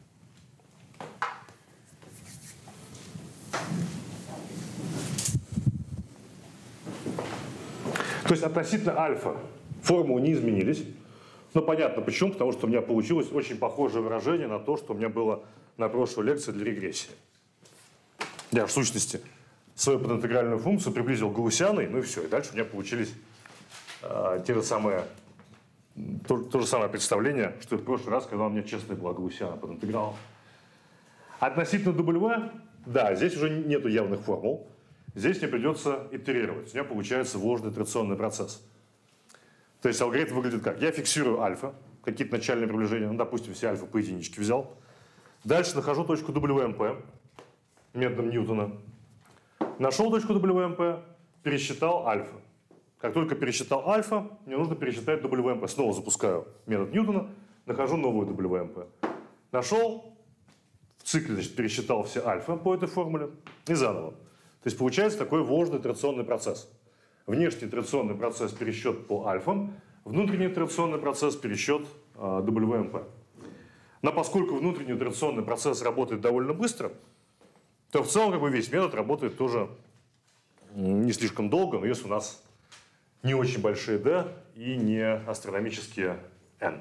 То есть относительно альфа формулы не изменились. Но понятно почему, потому что у меня получилось очень похожее выражение на то, что у меня было на прошлой лекции для регрессии. Я в сущности свою подинтегральную функцию приблизил к гаусяной, ну и все. И дальше у меня получились э, те же самые, то, то же самое представление, что и в прошлый раз, когда у меня честная была гаусяна под интегралом. Относительно W, да, здесь уже нету явных формул. Здесь мне придется итерировать. У меня получается вложенный итерационный процесс. То есть алгоритм выглядит как? Я фиксирую альфа, какие-то начальные приближения, ну, допустим, все альфа по единичке взял. Дальше нахожу точку дабл ю эм пи методом Ньютона. Нашел точку дабл ю эм пи, пересчитал альфа. Как только пересчитал альфа, мне нужно пересчитать дабл ю эм пи. Снова запускаю метод Ньютона, нахожу новую дабл ю эм пи. Нашел, цикле, значит, пересчитал все альфа по этой формуле и заново. То есть получается такой вложенный итерационный процесс. Внешний итерационный процесс пересчет по альфам, внутренний итерационный процесс пересчет э, дабл ю эм пи. Но поскольку внутренний итерационный процесс работает довольно быстро, то в целом как бы весь метод работает тоже не слишком долго, но если у нас не очень большие d и не астрономические n.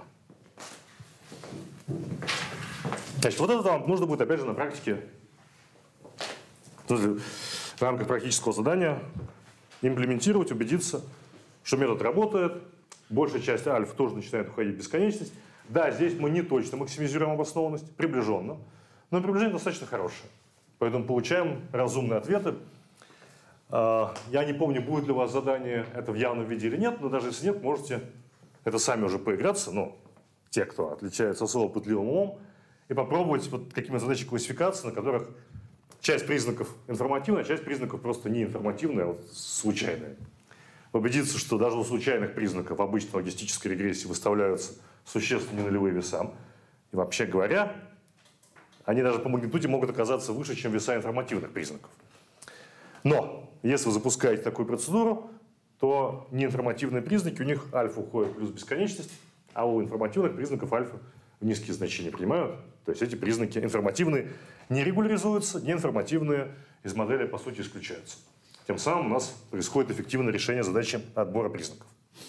Значит, вот это вам нужно будет, опять же, на практике, в рамках практического задания имплементировать, убедиться, что метод работает, большая часть альф тоже начинает уходить в бесконечность. Да, здесь мы не точно максимизируем обоснованность, приближенно, но приближение достаточно хорошее. Поэтому получаем разумные ответы. Я не помню, будет ли у вас задание это в явном виде или нет, но даже если нет, можете это сами уже поиграться, ну, те, кто отличается особо пытливым умом, и попробовать вот какими задачами классификации, на которых часть признаков информативная, часть признаков просто не информативная, а вот случайная. Убедиться, что даже у случайных признаков обычной логистической регрессии выставляются существенно не нулевые веса. И вообще говоря, они даже по магнитуде могут оказаться выше, чем веса информативных признаков. Но если вы запускаете такую процедуру, то неинформативные признаки, у них альфа уходит плюс бесконечность, а у информативных признаков альфа низкие значения принимают. То есть эти признаки информативные не регуляризуются, неинформативные из модели по сути исключаются. Тем самым у нас происходит эффективное решение задачи отбора признаков.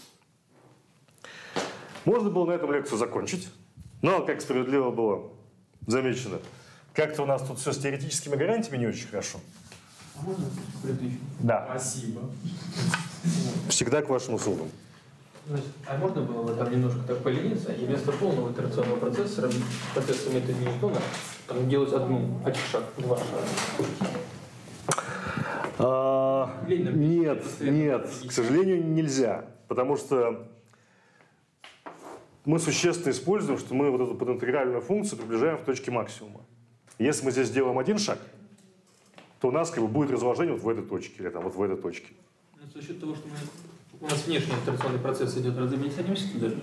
Можно было на этом лекцию закончить, но, как справедливо было замечено, как-то у нас тут все с теоретическими гарантиями не очень хорошо. А можно предыдущий? Да. Спасибо. Всегда к вашим услугам. Значит, а можно было бы там немножко так полениться и вместо полного итерационного процесса, процесса метода Ньютона, там делать одну, один шаг, два шага? А, нет, нет, к сожалению, нельзя. Потому что мы существенно используем, что мы вот эту подинтегральную функцию приближаем в точке максимума. Если мы здесь сделаем один шаг, то у нас как бы будет разложение вот в этой точке или там, вот в этой точке. Ну, за счет того, что мы, у нас внешний итерационный процесс идет, разве не садимся даже?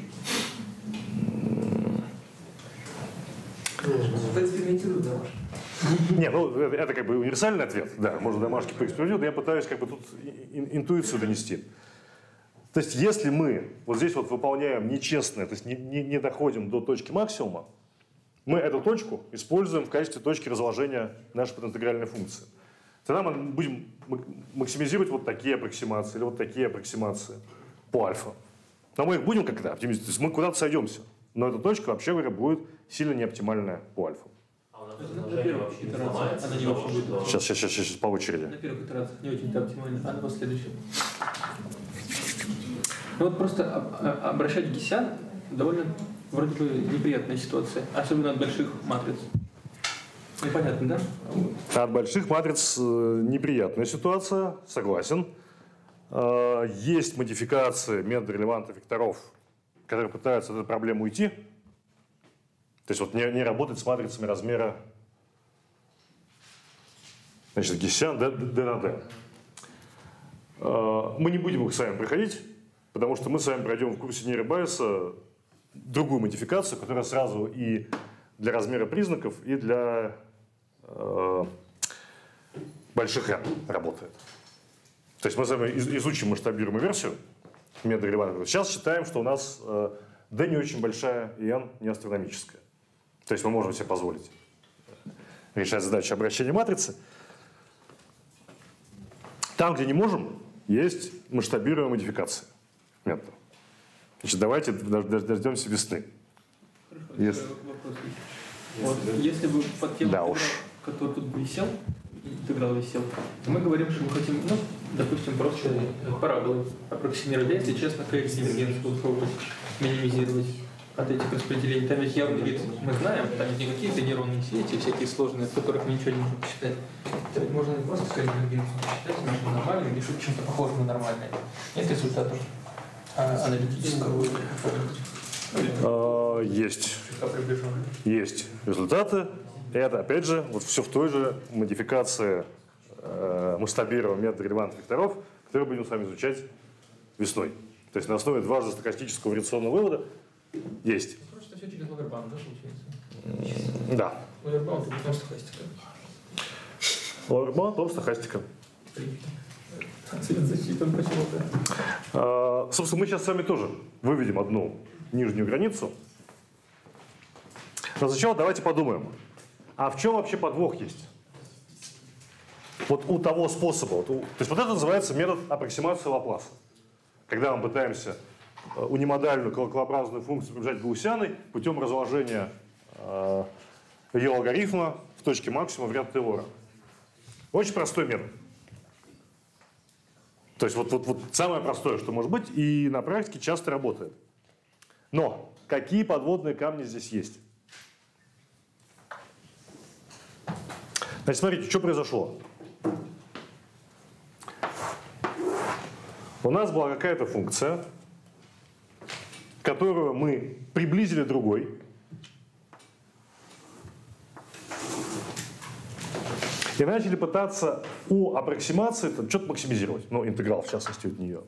Поэкспериментируй, да, Не, ну это, это как бы универсальный ответ. Да, можно домашки поэкспериментировать, но я пытаюсь как бы тут интуицию донести. То есть если мы вот здесь вот выполняем нечестное, то есть не, не, не доходим до точки максимума, мы эту точку используем в качестве точки разложения нашей подинтегральной функции. Тогда мы будем максимизировать вот такие аппроксимации или вот такие аппроксимации по альфа. Но мы их будем как-то оптимизировать. То есть мы куда-то сойдемся. Но эта точка, вообще говоря, будет сильно неоптимальная по альфа. А у нас разложение вообще не сломается? Она не очень будет. Сейчас, сейчас, сейчас, сейчас по очереди. На первых итерациях не очень-то оптимально, а на последующих. Ну вот просто обращать Гиссян довольно вроде бы неприятная ситуация, особенно от больших матриц. Непонятно, да? От больших матриц неприятная ситуация, согласен. Есть модификации метода релевантных векторов, которые пытаются от этой проблемы уйти. То есть вот не, не работать с матрицами размера, значит, Гиссян d, d на d. Мы не будем их с вами проходить, потому что мы с вами пройдем в курсе нейробайеса другую модификацию, которая сразу и для размера признаков, и для э, больших n работает. То есть мы с вами изучим масштабируемую версию метода релевантных. Сейчас считаем, что у нас э, d не очень большая и n не астрономическая. То есть мы можем себе позволить решать задачи обращения матрицы. Там, где не можем, есть масштабируемая модификация метода. Значит, давайте дождемся весны. Хорошо, Yes. вопрос. Вот, если бы под тему, Да уж. который тут висел, интеграл висел, мы говорим, что мы хотим, ну, допустим, просто параболы аппроксимировать, да, если честно, коэффициент попробовать минимизировать от этих распределений. Там ведь явный вид мы знаем, там ведь не какие-то нейронные сети, всякие сложные, от которых мы ничего не можем посчитать. Это ведь можно не просто коэффициент посчитать, можно нормальным, решить чем-то похожим на нормальное. Нет результатов а, аналитического. Есть. Есть результаты. Это, опять же, вот все в той же модификации э, масштабируемого метода релевантных векторов, который будем с вами изучать весной. То есть на основе дважды стохастического вариационного вывода есть. Просто все через логарбан, да, получается? Да. Ловербаунд — это потом стохастика. Ловербаунд, потом стохастика. Цвет засчитан почему-то. А, собственно, мы сейчас с вами тоже выведем одну нижнюю границу. Но сначала давайте подумаем, а в чем вообще подвох есть? Вот у того способа. Вот у, то есть вот это называется метод аппроксимации Лапласа. Когда мы пытаемся унимодальную колоколообразную функцию приближать к гаусианной путем разложения э, ее логарифма в точке максимума в ряд Тейлора. Очень простой метод. То есть вот, вот, вот самое простое, что может быть, и на практике часто работает. Но какие подводные камни здесь есть? Значит, смотрите, что произошло. У нас была какая-то функция, которую мы приблизили другой. И начали пытаться у аппроксимации что-то максимизировать. Ну, интеграл, в частности, от нее.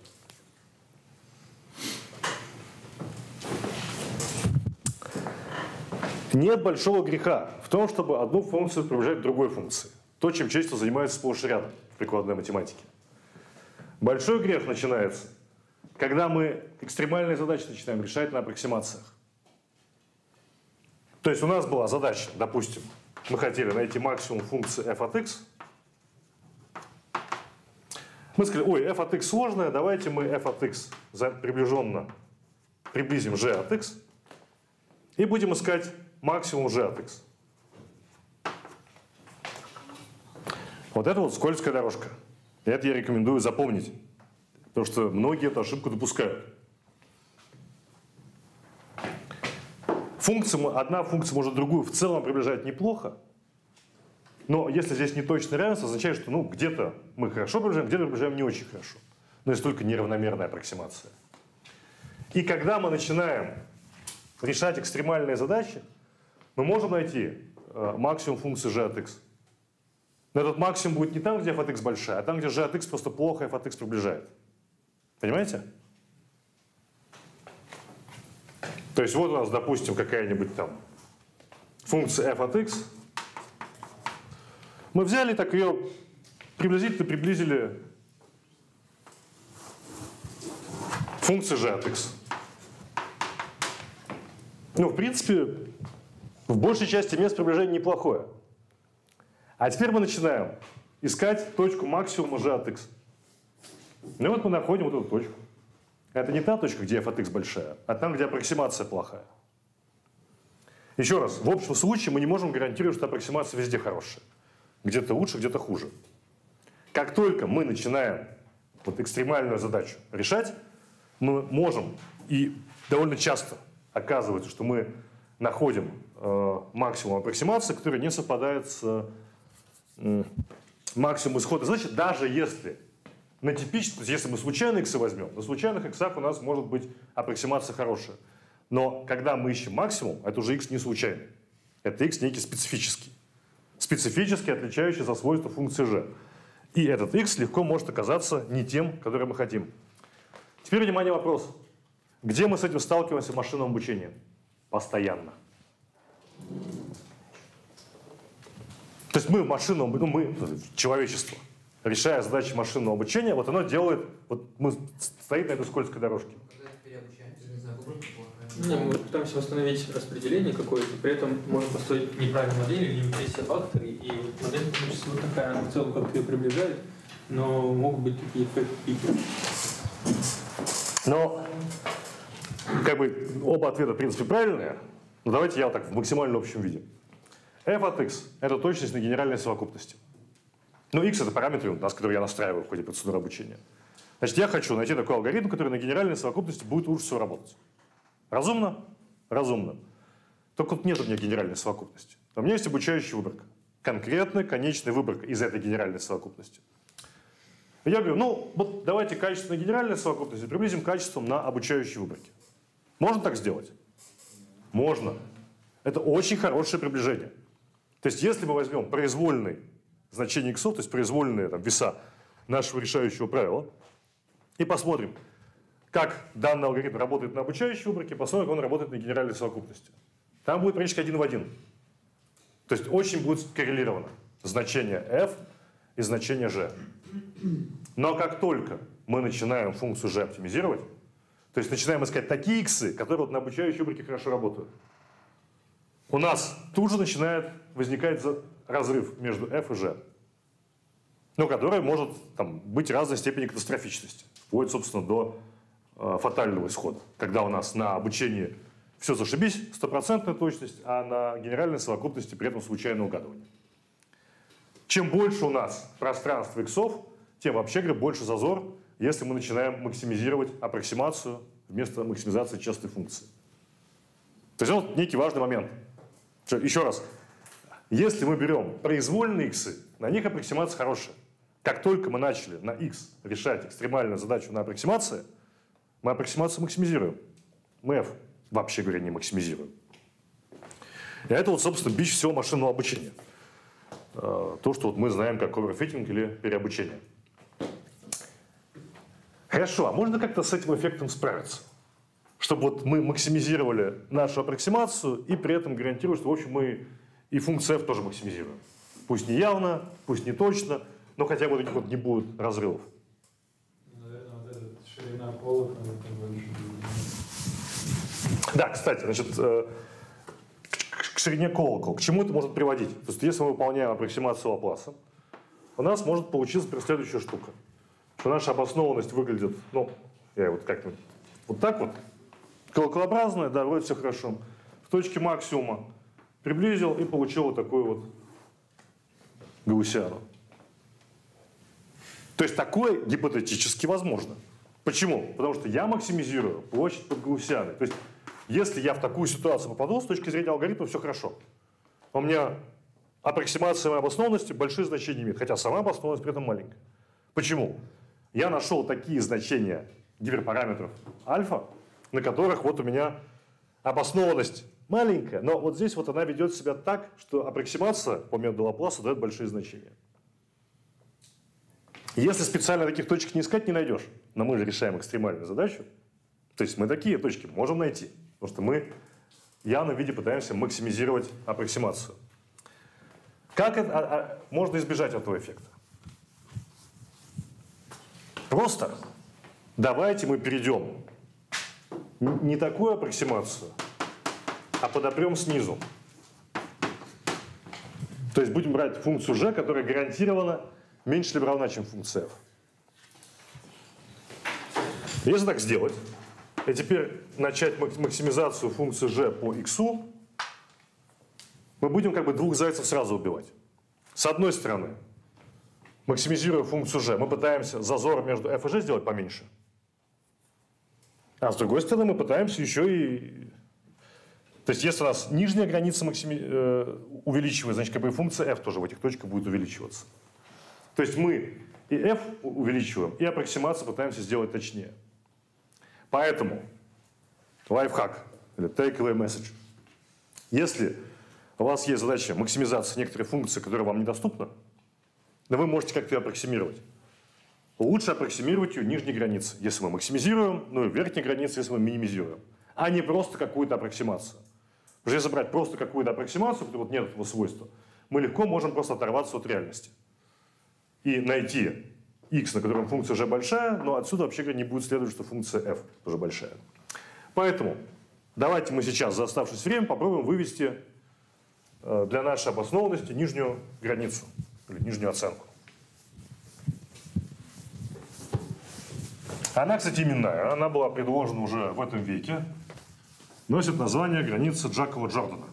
Нет большого греха в том, чтобы одну функцию приближать к другой функции. То, чем чаще занимается сплошь и рядом в прикладной математике. Большой грех начинается, когда мы экстремальные задачи начинаем решать на аппроксимациях. То есть у нас была задача, допустим, мы хотели найти максимум функции f от x. Мы сказали, ой, f от x сложная, давайте мы f от x приближенно приблизим g от x и будем искать максимум g от x. Вот это вот скользкая дорожка. И это я рекомендую запомнить, потому что многие эту ошибку допускают. Функция, одна функция может другую в целом приближать неплохо, но если здесь неточное равенство, означает, что ну, где-то мы хорошо приближаем, где-то приближаем не очень хорошо. Но есть только неравномерная аппроксимация. И когда мы начинаем решать экстремальные задачи, мы можем найти э, максимум функции g от x. Но этот максимум будет не там, где f от x большая, а там, где g от x просто плохо f от x приближает. Понимаете? То есть вот у нас, допустим, какая-нибудь там функция f от x. Мы взяли, так ее приблизительно приблизили функции g от x. Ну, в принципе, в большей части мест приближения неплохое. А теперь мы начинаем искать точку максимума g от x. Ну вот мы находим вот эту точку. Это не та точка, где f от x большая, а там, где аппроксимация плохая. Еще раз, в общем случае мы не можем гарантировать, что аппроксимация везде хорошая. Где-то лучше, где-то хуже. Как только мы начинаем вот экстремальную задачу решать, мы можем, и довольно часто оказывается, что мы находим э, максимум аппроксимации, который не совпадает с э, максимумом исхода задачи, даже если на типичных, то есть если мы случайные иксы возьмем, на случайных иксах у нас может быть аппроксимация хорошая. Но когда мы ищем максимум, это уже x не случайный. Это x некий специфический. Специфически отличающий за свойства функции g. И этот x легко может оказаться не тем, который мы хотим. Теперь, внимание, вопрос. Где мы с этим сталкиваемся в машинном обучении? Постоянно. То есть мы в машинном, ну мы, человечество, решая задачи машинного обучения, вот оно делает, вот мы стоит на этой скользкой дорожке. Не, мы пытаемся восстановить распределение какое-то, при этом можем построить неправильную модель или не учесть все факторы, и модель получится вот такая, она в целом как-то ее приближает, но могут быть такие пики. Но, как бы, оба ответа, в принципе, правильные, но давайте я вот так в максимально общем виде. f от x – это точность на генеральной совокупности. Ну, x – это параметры, у нас, которые я настраиваю в ходе процедуры обучения. Значит, я хочу найти такой алгоритм, который на генеральной совокупности будет лучше всего работать. Разумно? Разумно. Только тут нет у меня генеральной совокупности. У меня есть обучающая выборка. Конкретная, конечная выборка из этой генеральной совокупности. И я говорю, ну, вот давайте качество на генеральной совокупности приблизим к качествам на обучающей выборке. Можно так сделать? Можно. Это очень хорошее приближение. То есть, если мы возьмем произвольные значения иксов, то есть произвольные там, веса нашего решающего правила, и посмотрим, как данный алгоритм работает на обучающей выборке, посмотрим, как он работает на генеральной совокупности. Там будет практически один в один. То есть очень будет коррелировано значение f и значение g. Но как только мы начинаем функцию g оптимизировать, то есть начинаем искать такие иксы, которые вот на обучающей рубрике хорошо работают, у нас тут же начинает возникать разрыв между f и g, но который может там, быть разной степени катастрофичности, вплоть, собственно, до э, фатального исхода, когда у нас на обучении все зашибись, стопроцентная точность, а на генеральной совокупности при этом случайное угадывание. Чем больше у нас пространства иксов, тем вообще говоря больше зазор, если мы начинаем максимизировать аппроксимацию вместо максимизации частой функции. То есть вот некий важный момент. Еще раз. Если мы берем произвольные иксы, на них аппроксимация хорошая. Как только мы начали на x решать экстремальную задачу на аппроксимации, мы аппроксимацию максимизируем. Мы f, вообще говоря, не максимизируем. И это, вот, собственно, бич всего машинного обучения. То, что вот мы знаем как оверфитинг или переобучение. Хорошо, а можно как-то с этим эффектом справиться? Чтобы вот мы максимизировали нашу аппроксимацию и при этом гарантировали, что, в общем, мы и функцию f тоже максимизируем. Пусть не явно, пусть не точно, но хотя бы таких вот не будет разрывов. Наверное, вот эта ширина полок, она больше. Да, кстати, значит, к ширине колокол, к чему это может приводить? То есть, если мы выполняем аппроксимацию Лапласа, у нас может получиться следующая штука. Что наша обоснованность выглядит, ну, я вот как-то вот так вот, колоколообразная, да, вроде все хорошо. В точке максимума приблизил и получил вот такую вот гауссиану. То есть такое гипотетически возможно. Почему? Потому что я максимизирую площадь под гауссианой. То есть если я в такую ситуацию попаду, с точки зрения алгоритма все хорошо. У меня аппроксимация моей обоснованности большие значения имеет, хотя сама обоснованность при этом маленькая. Почему? Я нашел такие значения гиперпараметров альфа, на которых вот у меня обоснованность маленькая, но вот здесь вот она ведет себя так, что аппроксимация по методу Лапласа дает большие значения. Если специально таких точек не искать, не найдешь. Но мы же решаем экстремальную задачу. То есть мы такие точки можем найти. Потому что мы в явном виде пытаемся максимизировать аппроксимацию. Как это, а, а, можно избежать этого эффекта? Просто давайте мы перейдем не такую аппроксимацию, а подопрем снизу. То есть будем брать функцию g, которая гарантированно меньше либо равна, чем функция f. Если так сделать, и теперь начать максимизацию функции g по x, мы будем как бы двух зайцев сразу убивать. С одной стороны, максимизируя функцию g, мы пытаемся зазор между f и g сделать поменьше. А с другой стороны, мы пытаемся еще и... То есть если у нас нижняя граница максими... э, увеличивается, значит как бы и функция f тоже в этих точках будет увеличиваться. То есть мы и f увеличиваем, и аппроксимацию пытаемся сделать точнее. Поэтому лайфхак или takeaway message. Если у вас есть задача максимизации некоторой функции, которая вам недоступна, но вы можете как-то ее аппроксимировать. Лучше аппроксимировать ее нижней границы, если мы максимизируем, ну и верхней границы, если мы минимизируем, а не просто какую-то аппроксимацию. Потому что если брать просто какую-то аппроксимацию, где вот нет этого свойства, мы легко можем просто оторваться от реальности и найти x, на котором функция g большая, но отсюда вообще говоря не будет следовать, что функция f тоже большая. Поэтому давайте мы сейчас за оставшееся время попробуем вывести для нашей обоснованности нижнюю границу или нижнюю оценку. Она, кстати, именная. Она была предложена уже в этом веке. Носит название граница Джакова-Джордана.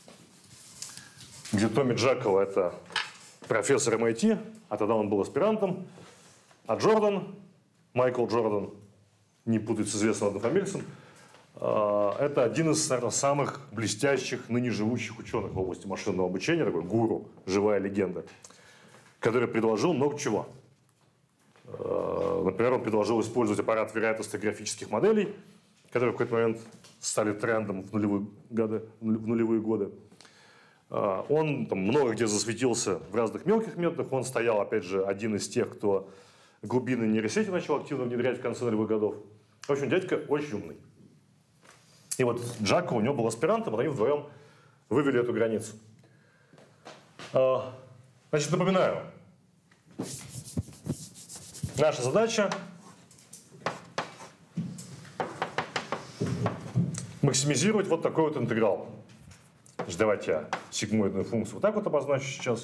Где Томми Джакова – это профессор эм ай ти, а тогда он был аспирантом. А Джордан, Майкл Джордан, не путать с известным однофамильцем, это один из, наверное, самых блестящих ныне живущих ученых в области машинного обучения, такой гуру, живая легенда, который предложил много чего. Например, он предложил использовать аппарат вероятностных графических моделей, которые в какой-то момент стали трендом в нулевые годы. В нулевые годы. Он там, много где засветился в разных мелких методах. Он стоял, опять же, один из тех, кто глубинные нейросети начал активно внедрять в конце нулевых годов. В общем, дядька очень умный. И вот Джакова у него был аспирантом, вот они вдвоем вывели эту границу. Значит, напоминаю, наша задача максимизировать вот такой вот интеграл. Значит, давайте я сигмоидную функцию вот так вот обозначу сейчас.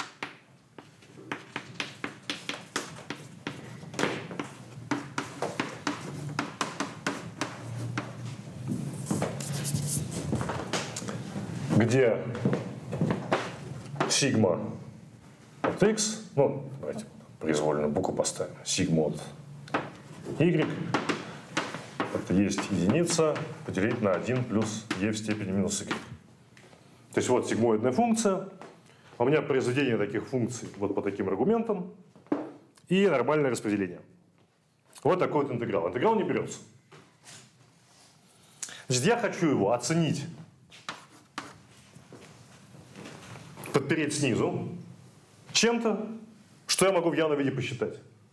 Где сигма от x, ну, давайте произвольную букву поставим, сигма от y, это есть единица поделить на один плюс e в степени минус y. То есть вот сигмоидная функция, у меня произведение таких функций вот по таким аргументам и нормальное распределение. Вот такой вот интеграл. Интеграл не берется. Значит, я хочу его оценить, подпереть снизу чем-то, что я могу в явном виде посчитать.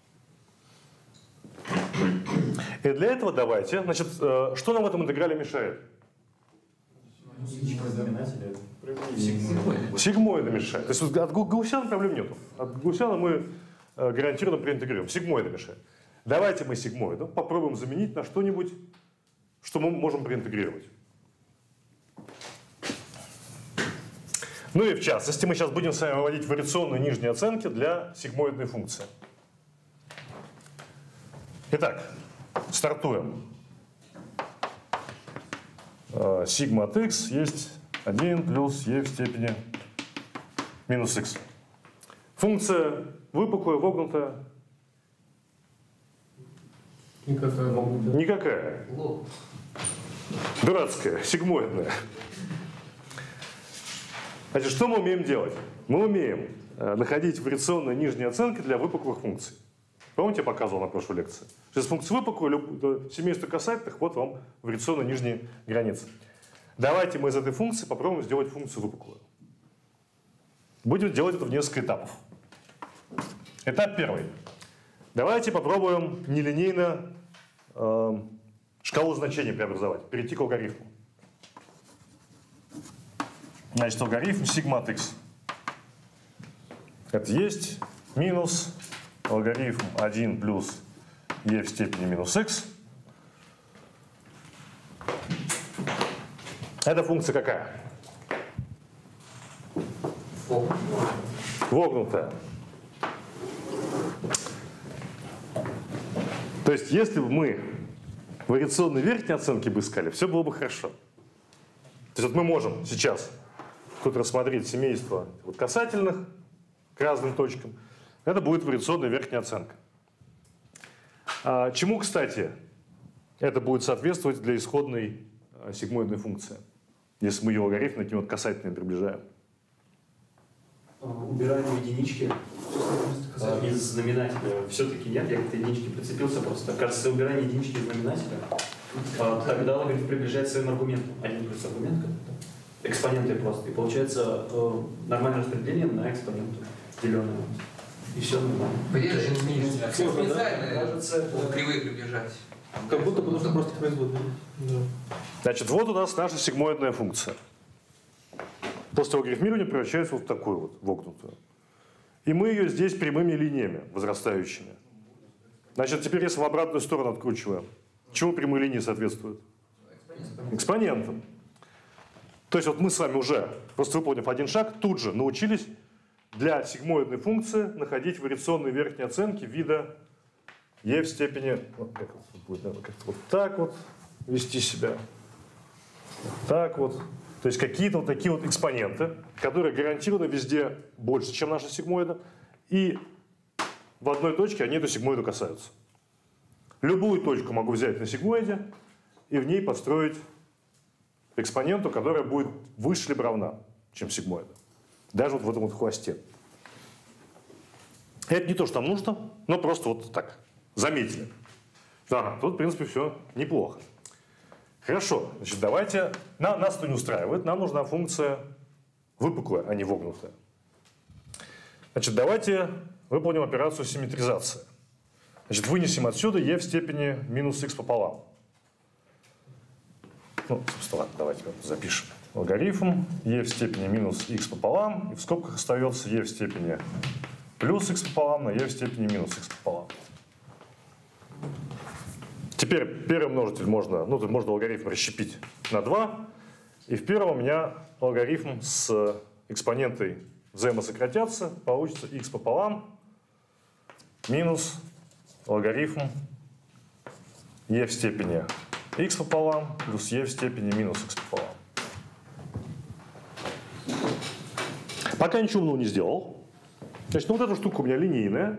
И для этого давайте, значит, что нам в этом интеграле мешает? Сигмоида мешает. То есть от гаусяна проблем нету. От гаусяна мы гарантированно проинтегрируем. Сигмоида мешает. Давайте мы сигмоида попробуем заменить на что-нибудь, что мы можем проинтегрировать. Ну и в частности, мы сейчас будем с вами выводить вариационные нижние оценки для сигмоидной функции. Итак, стартуем. Сигма от x есть один плюс e в степени минус x. Функция выпуклая, вогнутая? Никакая. Никакая. Дурацкая, сигмоидная. Значит, что мы умеем делать? Мы умеем находить вариационные нижние оценки для выпуклых функций. Помните, я показывал на прошлой лекции? Сейчас функция выпуклая, семейство касательных, вот вам вариационные нижние границы. Давайте мы из этой функции попробуем сделать функцию выпуклую. Будем делать это в несколько этапов. Этап первый. Давайте попробуем нелинейно э, шкалу значений преобразовать, перейти к алгоритму. Значит, алгоритм сигма от x. Это есть минус алгоритм один плюс e в степени минус x. Эта функция какая? Вогнутая. То есть, если бы мы вариационные верхние оценки бы искали, все было бы хорошо. То есть, вот мы можем сейчас тут рассмотреть семейство вот касательных к разным точкам. Это будет вариационная верхняя оценка. А чему, кстати, это будет соответствовать для исходной сигмоидной функции, если мы ее алгоритм таким вот касательным приближаем? Убираем единички из знаменателя. Все-таки нет, я к этой единичке прицепился просто. Кажется, убираем единички из знаменателя, тогда алгоритм приближает своим аргументом. Один плюс аргумент, экспоненты просто. И получается нормальное распределение на экспоненты деленное. И все нормально. Специально кривые приближать. Как будто бы нужно просто производные. Да. Значит, вот у нас наша сигмоидная функция. После логарифмирования превращается вот в такую вот вогнутую. И мы ее здесь прямыми линиями возрастающими. Значит, теперь если в обратную сторону откручиваем, чему прямые линии соответствуют? Экспонентам. То есть вот мы с вами уже, просто выполнив один шаг, тут же научились для сигмоидной функции находить вариационные верхние оценки вида e в степени, вот, как вот, будет, наверное, как-то вот так вот вести себя, вот так вот. То есть какие-то вот такие вот экспоненты, которые гарантированно везде больше, чем наша сигмоида, и в одной точке они эту сигмоиду касаются. Любую точку могу взять на сигмоиде и в ней построить экспоненту, которая будет выше либо равна, чем сигмоида. Даже вот в этом вот хвосте. Это не то, что нам нужно, но просто вот так заметили. Ага, тут, в принципе, все неплохо. Хорошо, значит, давайте, на, нас это не устраивает, нам нужна функция выпуклая, а не вогнутая. Значит, давайте выполним операцию симметризации. Значит, вынесем отсюда e в степени минус x пополам. Ну, собственно, ладно, давайте запишем. Логарифм e в степени минус x пополам, и в скобках остается e в степени плюс x пополам на e в степени минус x пополам. Теперь первый множитель можно, ну, тут можно логарифм расщепить на два, и в первом у меня логарифм с экспонентой взаимосократятся, получится x пополам минус логарифм e в степени x пополам плюс e в степени минус x пополам. Пока ничего умного не сделал. Значит, ну вот эта штука у меня линейная.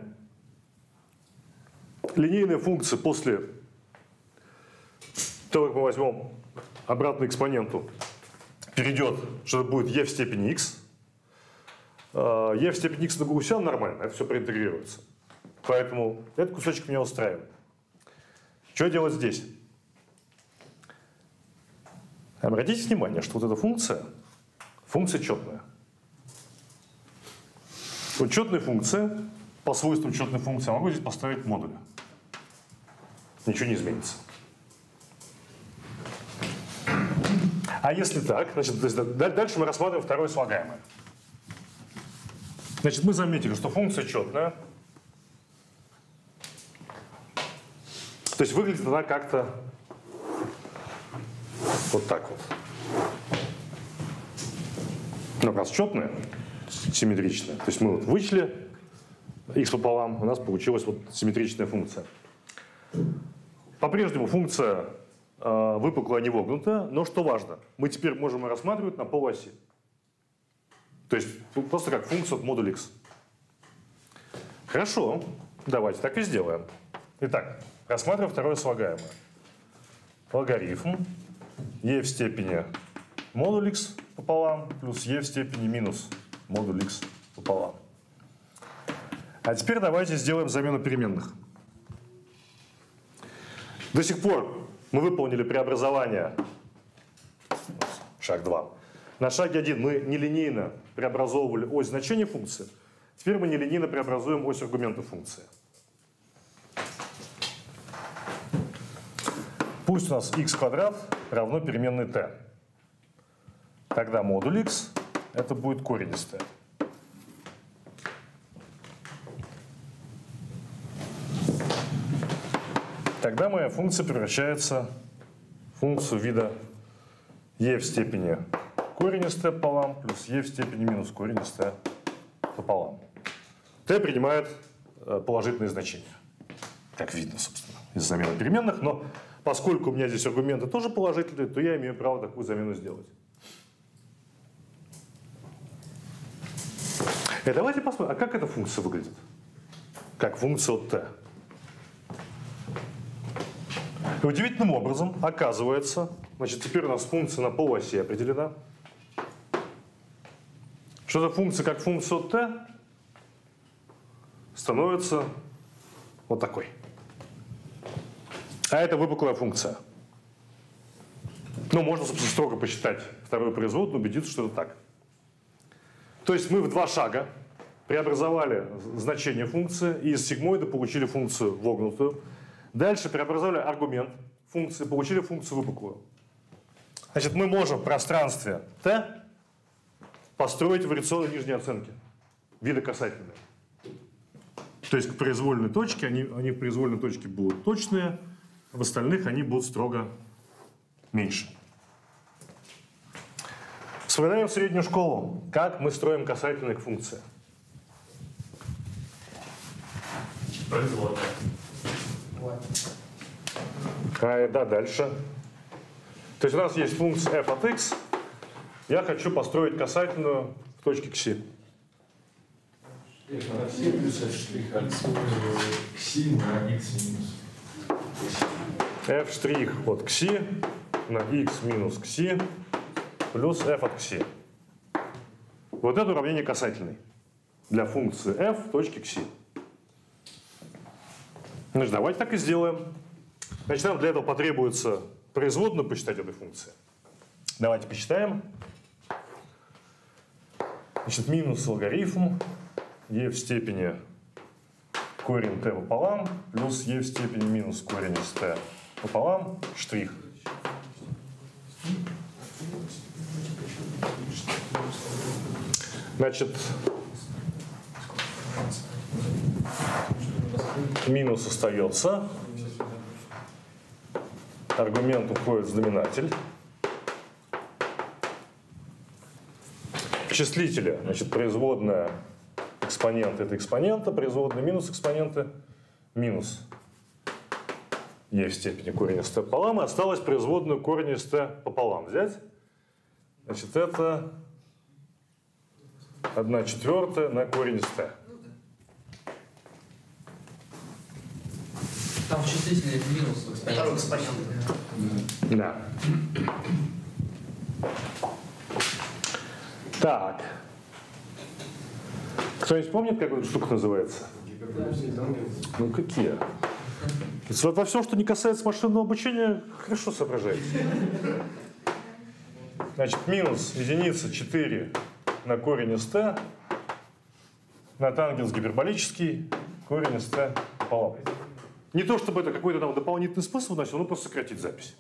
Линейная функция после того, как мы возьмем обратную экспоненту, перейдет, что это будет e в степени x. e в степени x на Гаусян нормально, это все проинтегрируется. Поэтому этот кусочек меня устраивает. Что делать здесь? Обратите внимание, что вот эта функция, функция четная. Вот четная функция, по свойствам четной функции, я могу здесь поставить модули. Ничего не изменится. А если так, значит, дальше мы рассматриваем второе слагаемое. Значит, мы заметили, что функция четная. То есть выглядит она как-то вот так вот. Ну, раз четная, симметричная. То есть мы вот вычли x пополам, у нас получилась вот симметричная функция. По-прежнему функция э, выпуклая, не вогнутая, но что важно, мы теперь можем ее рассматривать на полуоси. То есть просто как функция от модуль x. Хорошо, давайте так и сделаем. Итак, рассматриваем второе слагаемое. Логарифм e в степени модуль x пополам плюс e в степени минус модуль x пополам. А теперь давайте сделаем замену переменных. До сих пор мы выполнили преобразование, шаг два. На шаге один мы нелинейно преобразовывали ось значения функции. Теперь мы нелинейно преобразуем ось аргумента функции. Пусть у нас x квадрат равно переменной t. Тогда модуль x это будет корень из t. Тогда моя функция превращается в функцию вида e в степени корень из t пополам плюс e в степени минус корень из t пополам. t принимает положительные значения, как видно, собственно, из замены переменных, но поскольку у меня здесь аргументы тоже положительные, то я имею право такую замену сделать. И давайте посмотрим, а как эта функция выглядит? Как функция от t. И удивительным образом оказывается, значит, теперь у нас функция на полуоси определена, что эта функция как функция от t становится вот такой. А это выпуклая функция. Ну, можно, собственно, строго посчитать вторую производную, убедиться, что это так. То есть мы в два шага преобразовали значение функции и из сигмоида получили функцию вогнутую. Дальше преобразовали аргумент функции, получили функцию выпуклую. Значит, мы можем в пространстве t построить вариационные нижние оценки вида касательные. То есть к произвольной точке, они, они в произвольной точке будут точные, в остальных они будут строго меньше. Вспоминаем среднюю школу. Как мы строим касательные к функции? Производная. А, да, дальше. То есть у нас есть функция f от x. Я хочу построить касательную в точке кси. f плюс f' от кси на x минус. f' от кси на x минус кси плюс f от кси. Вот это уравнение касательной для функции f в точке кси. Значит, давайте так и сделаем. Значит, нам для этого потребуется производную посчитать этой функции. Давайте посчитаем. Значит, минус логарифм e в степени корень t пополам плюс e в степени минус корень из t пополам штрих. Значит, минус остается. Аргумент уходит в знаменатель. В числителе, значит, производная экспонента — это экспонента, производная минус экспонента — минус e в степени корень из t пополам. И осталось производную корень из t пополам взять. Значит, это одна четвертая на корень из t. Там в числителе минус в экспоненте. Второй экспонент. Да. Так. Кто-нибудь помнит, как эта штука называется? Ну, какие? Во всем, что не касается машинного обучения, хорошо соображаете. Значит, минус единица четыре на корень из t на тангенс гиперболический корень из t пополам. Не то, чтобы это какой-то там дополнительный смысл вносил, но просто сократить запись.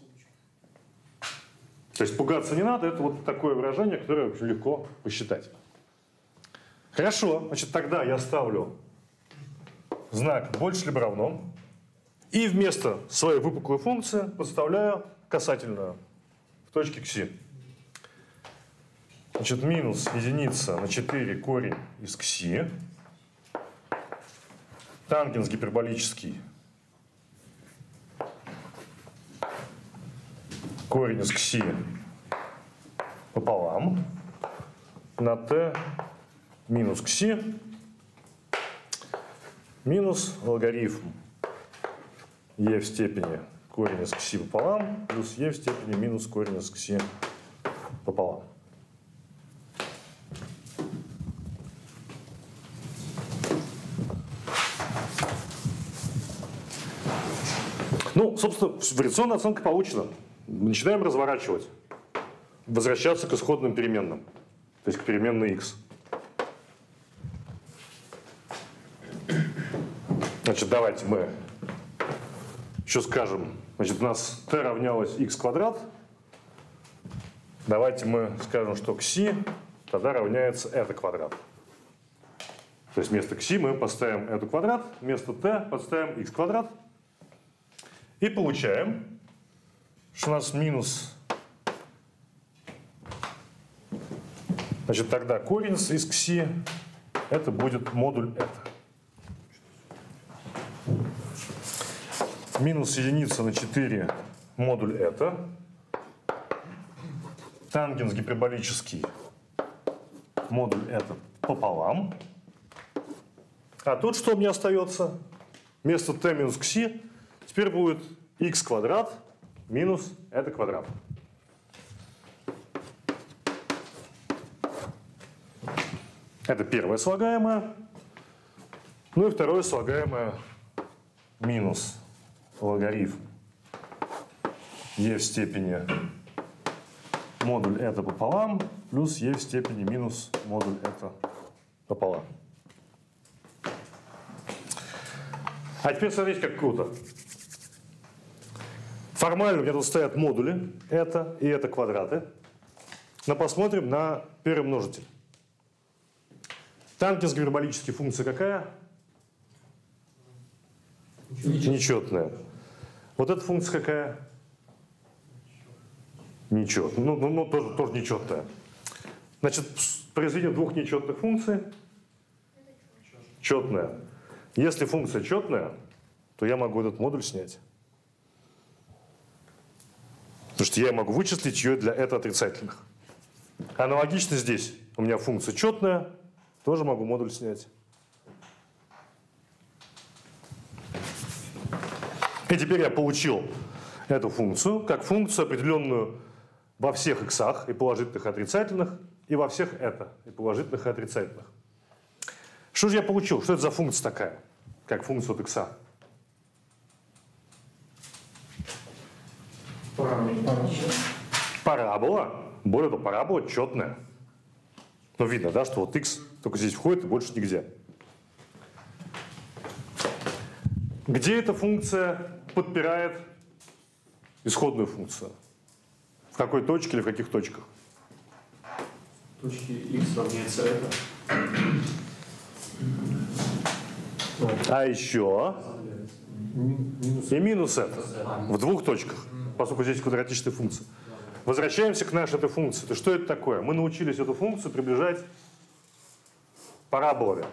То есть пугаться не надо, это вот такое выражение, которое очень легко посчитать. Хорошо, значит, тогда я ставлю знак больше либо равно. И вместо своей выпуклой функции подставляю касательную в точке кси. Значит, минус единица на четыре корень из кси. Тангенс гиперболический корень из кси пополам на t минус кси минус логарифм e в степени корень из кси пополам плюс e в степени минус корень из кси пополам. Ну, собственно, вариационная оценка получена. Начинаем разворачивать. Возвращаться к исходным переменным. То есть к переменной x. Значит, давайте мы еще скажем. Значит, у нас t равнялось x квадрат. Давайте мы скажем, что кси тогда равняется это квадрат. То есть вместо кси мы поставим это квадрат, вместо t подставим x квадрат. И получаем, что у нас минус, значит, тогда корень из кси, это будет модуль это. Минус единица на четыре модуль это. Тангенс гиперболический модуль это пополам. А тут что у меня остается? Вместо t минус кси теперь будет x квадрат минус это квадрат. Это первое слагаемое. Ну и второе слагаемое минус логарифм e в степени модуль это пополам плюс e в степени минус модуль это пополам. А теперь смотрите, как круто. Формально у меня тут стоят модули, это и это квадраты. Но посмотрим на первый множитель. Тангенс гиперболической функции какая? Нечетная. Вот эта функция какая? Нечетная. Ну, ну, ну тоже, тоже нечетная. Значит, произведение двух нечетных функций четная. Если функция четная, то я могу этот модуль снять. Потому что я могу вычислить ее для это отрицательных. Аналогично здесь. У меня функция четная, тоже могу модуль снять. И теперь я получил эту функцию как функцию, определенную во всех иксах, и положительных, и отрицательных, и во всех это, и положительных, и отрицательных. Что же я получил? Что это за функция такая, как функция от икса? Парабола. Более того, парабола четная. Ну, видно, да, что вот x только здесь входит и больше нигде. Где эта функция подпирает исходную функцию? В какой точке или в каких точках? точки x равняется это. А еще Минус. и минус это в двух точках, поскольку здесь квадратичная функция. Возвращаемся к нашей этой функции. То что это такое? Мы научились эту функцию приближать параболами,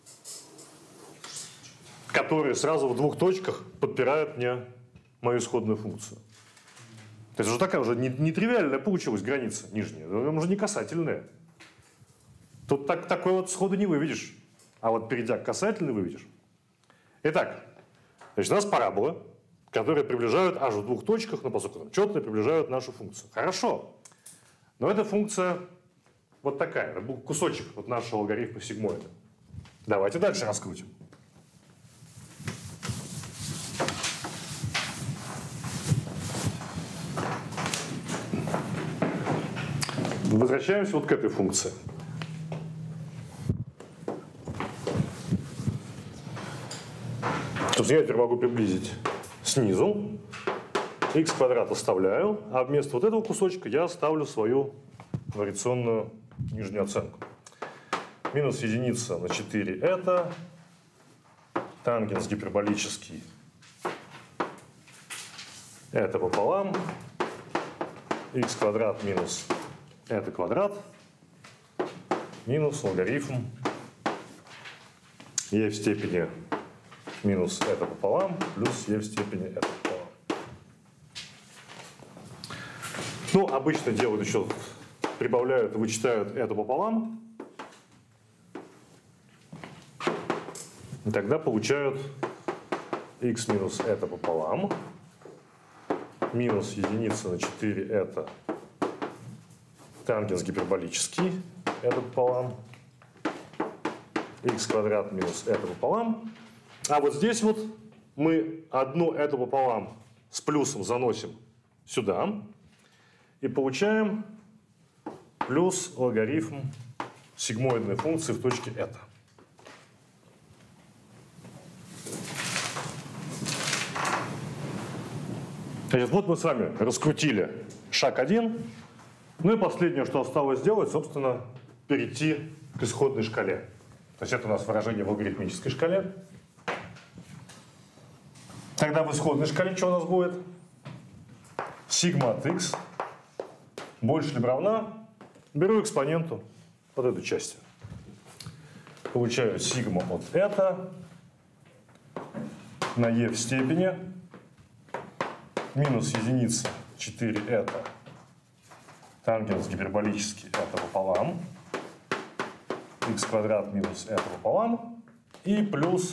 которые сразу в двух точках подпирают мне мою исходную функцию. То есть уже такая уже нетривиальная получилась граница нижняя, она уже не касательная. Тут так, такой вот сходу не выведешь, а вот перейдя к касательной выведешь. Итак, значит, у нас параболы, которые приближают аж в двух точках, ну, поскольку там четко приближают нашу функцию. Хорошо. Но эта функция вот такая, это был кусочек вот нашего логарифма сигмоида. Давайте дальше раскрутим. Возвращаемся вот к этой функции. То есть я теперь могу приблизить снизу, x квадрат оставляю, а вместо вот этого кусочка я ставлю свою вариационную нижнюю оценку. Минус единица на четыре это, тангенс гиперболический это пополам, x квадрат минус это квадрат, минус логарифм e в степени минус это пополам, плюс e в степени это пополам. Ну, обычно делают еще, прибавляют и вычитают это пополам. И тогда получают x минус это пополам, минус единица на четыре это тангенс гиперболический это пополам, x квадрат минус это пополам. А вот здесь вот мы одну это пополам с плюсом заносим сюда и получаем плюс логарифм сигмоидной функции в точке это. Значит, вот мы с вами раскрутили шаг один. Ну и последнее, что осталось сделать, собственно, перейти к исходной шкале. То есть это у нас выражение в логарифмической шкале. Тогда в исходной шкале что у нас будет? Сигма от x больше либо равна, беру экспоненту под эту часть. Получаю сигма от это на e в степени минус единица четыре это тангенс гиперболический это пополам, x квадрат минус это пополам и плюс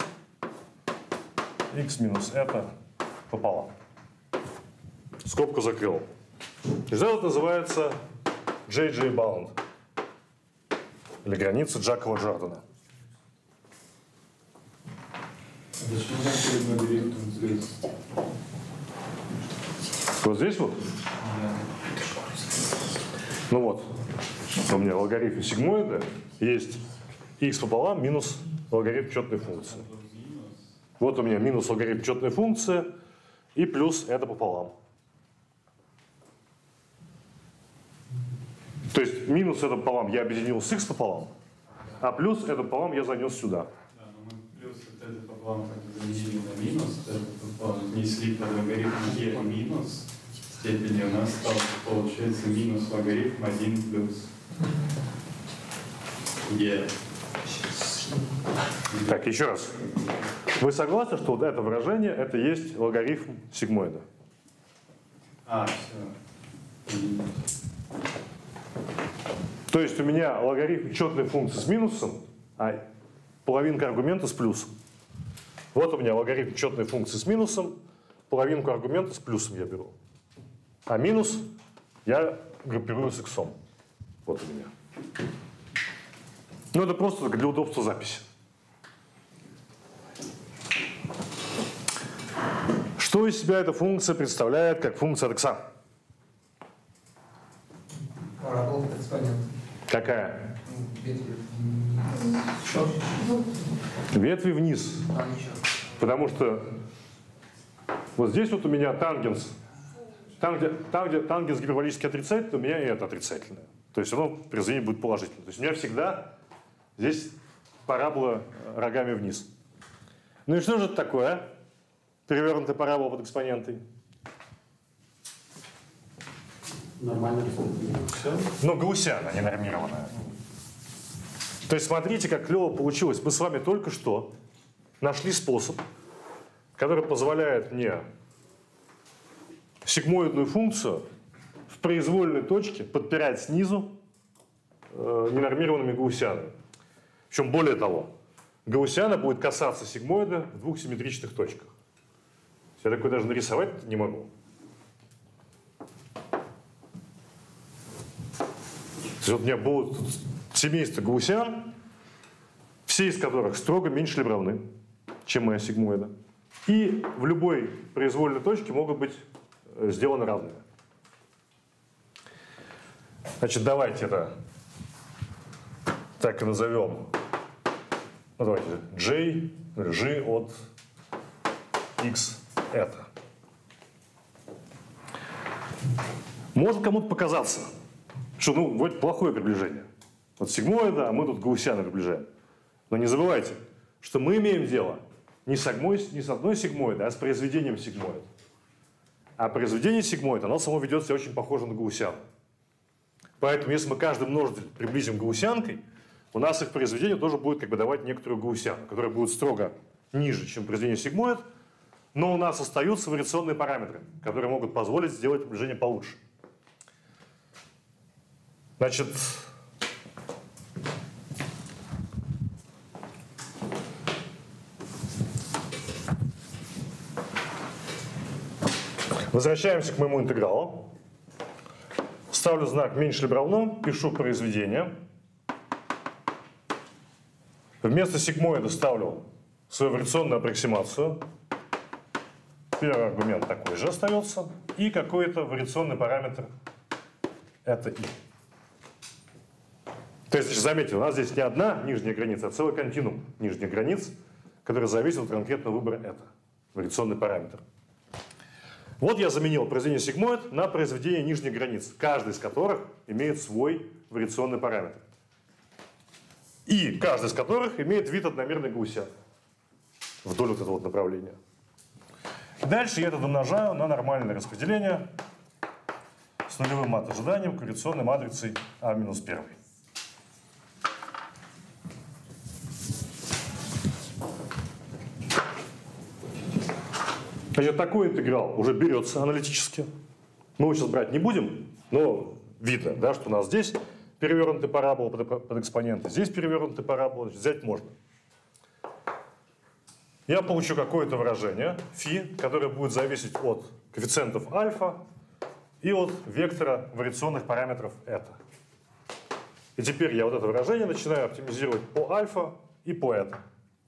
x минус это пополам. Скобку закрыл. И это называется джей джей bound, или граница Джакова-Джордана. Зачем нам перед логарифмом сгрызть? Вот здесь вот? Ну вот, у меня логарифм сигмоида есть x пополам минус логарифм четной функции. Вот у меня минус логарифм четной функции и плюс это пополам. То есть минус это пополам я объединил с x пополам, а плюс это пополам я занес сюда. Да, но мы плюс вот это пополам как заменили на минус, это пополам внесли под логарифм e минус степени, у нас стало, получается, минус логарифм один плюс e. Так, еще раз. Вы согласны, что вот это выражение это есть логарифм сигмоида? А, все. То есть у меня логарифм четной функции с минусом, а половинка аргумента с плюсом. Вот у меня логарифм четной функции с минусом, половинку аргумента с плюсом я беру. А минус я группирую с иксом. Вот у меня. Ну это просто для удобства записи. Что из себя эта функция представляет как функция от икса? Парабол от экспонента. Какая? Ветви. Ветви вниз. А, ничего. Потому что вот здесь вот у меня тангенс. Там, где, там, где тангенс гиперболически отрицательный, у меня и это отрицательное. то есть оно произведение будет положительное. То есть у меня всегда здесь парабола рогами вниз. Ну и что же это такое? Перевернутая парабола под экспонентой. Нормально. Все. Но гаусяна, не нормированная. То есть смотрите, как клево получилось. Мы с вами только что нашли способ, который позволяет мне сигмоидную функцию в произвольной точке подпирать снизу э, ненормированными гаусянами. Причем более того, гаусяна будет касаться сигмоида в двух симметричных точках. Я такой даже нарисовать не могу. То есть вот у меня будут семейство гаусян, все из которых строго меньше либо равны, чем моя сигмоида. И в любой произвольной точке могут быть сделаны равными. Значит, давайте это так и назовем. Ну, давайте J, G от X это. Может кому-то показаться, что ну, вот плохое приближение. Вот сигмоида, а мы тут гаусяна приближаем. Но не забывайте, что мы имеем дело не с, одной, не с одной сигмоидой, а с произведением сигмоида. А произведение сигмоида, оно само ведет себя очень похоже на гаусян. Поэтому, если мы каждый множитель приблизим гаусянкой, у нас их произведение тоже будет как бы давать некоторую гаусяну, которая будет строго ниже, чем произведение сигмоид, но у нас остаются вариационные параметры, которые могут позволить сделать приближение получше. Значит, возвращаемся к моему интегралу. Ставлю знак меньше либо равно, пишу произведение. Вместо сигмоида ставлю свою вариационную аппроксимацию. Первый аргумент такой же остается. И какой-то вариационный параметр это и. То есть, заметьте, у нас здесь не одна нижняя граница, а целый континуум нижних границ, который зависит от конкретного выбора это. Вариационный параметр. Вот я заменил произведение сигмоид на произведение нижних границ, каждый из которых имеет свой вариационный параметр. И каждый из которых имеет вид одномерной гаусян вдоль вот этого вот направления. Дальше я это умножаю на нормальное распределение с нулевым мат-ожиданием корреляционной матрицей А минус один. Значит, такой интеграл уже берется аналитически. Мы его сейчас брать не будем, но видно, да, что у нас здесь перевернутая парабола под, под экспоненты, здесь перевернутая парабола, взять можно. Я получу какое-то выражение φ, которое будет зависеть от коэффициентов альфа и от вектора вариационных параметров это. И теперь я вот это выражение начинаю оптимизировать по альфа и по это.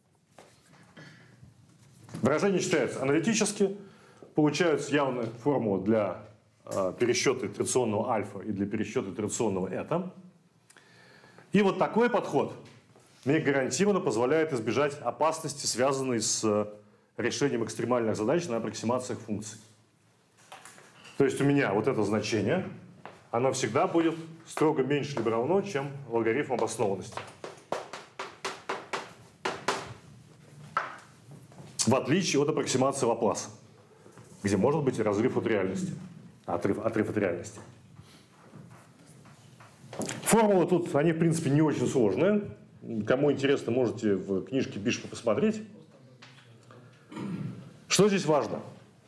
Выражение читается аналитически, получаются явные формулы для э, пересчета итерационного альфа и для пересчета итерационного это. И вот такой подход мне гарантированно позволяет избежать опасности, связанной с решением экстремальных задач на аппроксимациях функций. То есть у меня вот это значение, оно всегда будет строго меньше либо равно, чем логарифм обоснованности. В отличие от аппроксимации Лапласа, где может быть разрыв от реальности, отрыв, отрыв от реальности. Формулы тут, они в принципе не очень сложные. Кому интересно, можете в книжке Бишпа посмотреть. Что здесь важно?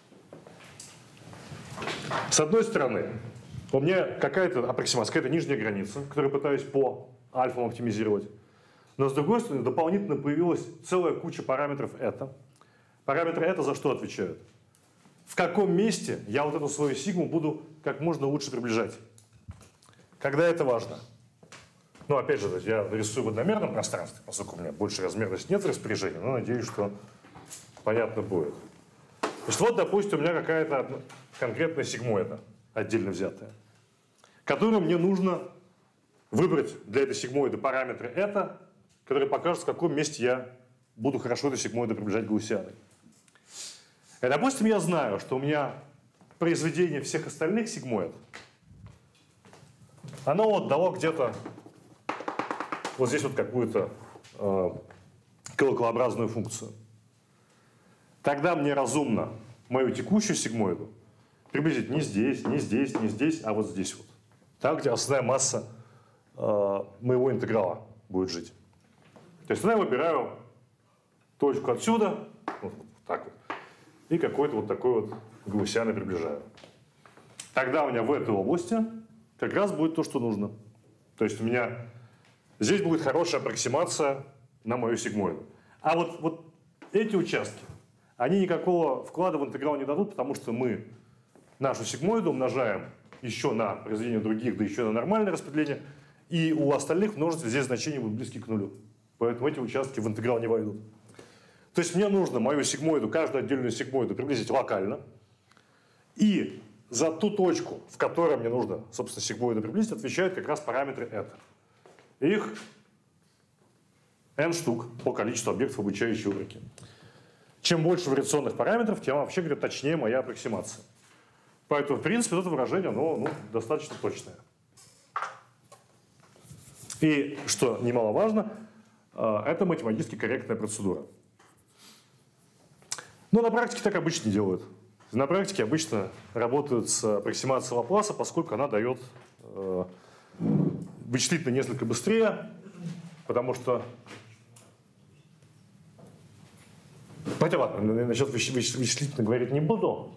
С одной стороны, у меня какая-то аппроксимация, какая-то нижняя граница, которую я пытаюсь по альфам оптимизировать. Но с другой стороны, дополнительно появилась целая куча параметров это. Параметры это за что отвечают? В каком месте я вот эту свою сигму буду как можно лучше приближать? Когда это важно? Ну, опять же, я рисую в одномерном пространстве, поскольку у меня больше размерности нет в распоряжении, но надеюсь, что понятно будет. Значит, вот, допустим, у меня какая-то конкретная сигмоида, отдельно взятая, которую мне нужно выбрать для этой сигмоиды параметры это, которые покажут, в каком месте я буду хорошо эту сигмоиду приближать гаусяной. И, допустим, я знаю, что у меня произведение всех остальных сигмоид оно вот дало где-то вот здесь вот какую-то э, колоколообразную функцию. Тогда мне разумно мою текущую сигмоиду приблизить не здесь, не здесь, не здесь, а вот здесь вот. Там, где основная масса э, моего интеграла будет жить. То есть тогда я выбираю точку отсюда, вот, вот так вот, и какой-то вот такой вот гаусяный приближаю. Тогда у меня в этой области как раз будет то, что нужно. То есть у меня здесь будет хорошая аппроксимация на мою сигмоиду. А вот, вот эти участки, они никакого вклада в интеграл не дадут, потому что мы нашу сигмоиду умножаем еще на произведение других, да еще на нормальное распределение, и у остальных множитель здесь значения будут близки к нулю. Поэтому эти участки в интеграл не войдут. То есть мне нужно мою сигмоиду, каждую отдельную сигмоиду приблизить локально, и за ту точку, в которой мне нужно, собственно, сигмоиду приблизить, отвечают как раз параметры это. Их n штук по количеству объектов обучающей рубрики. Чем больше вариационных параметров, тем, вообще говоря, точнее моя аппроксимация. Поэтому, в принципе, это выражение, оно ну, достаточно точное. И, что немаловажно, это математически корректная процедура. Но на практике так обычно не делают. На практике обычно работают с аппроксимацией Лапласа, поскольку она дает э, вычислительно несколько быстрее, потому что... Хотя ладно, насчет вычислительно говорить не буду.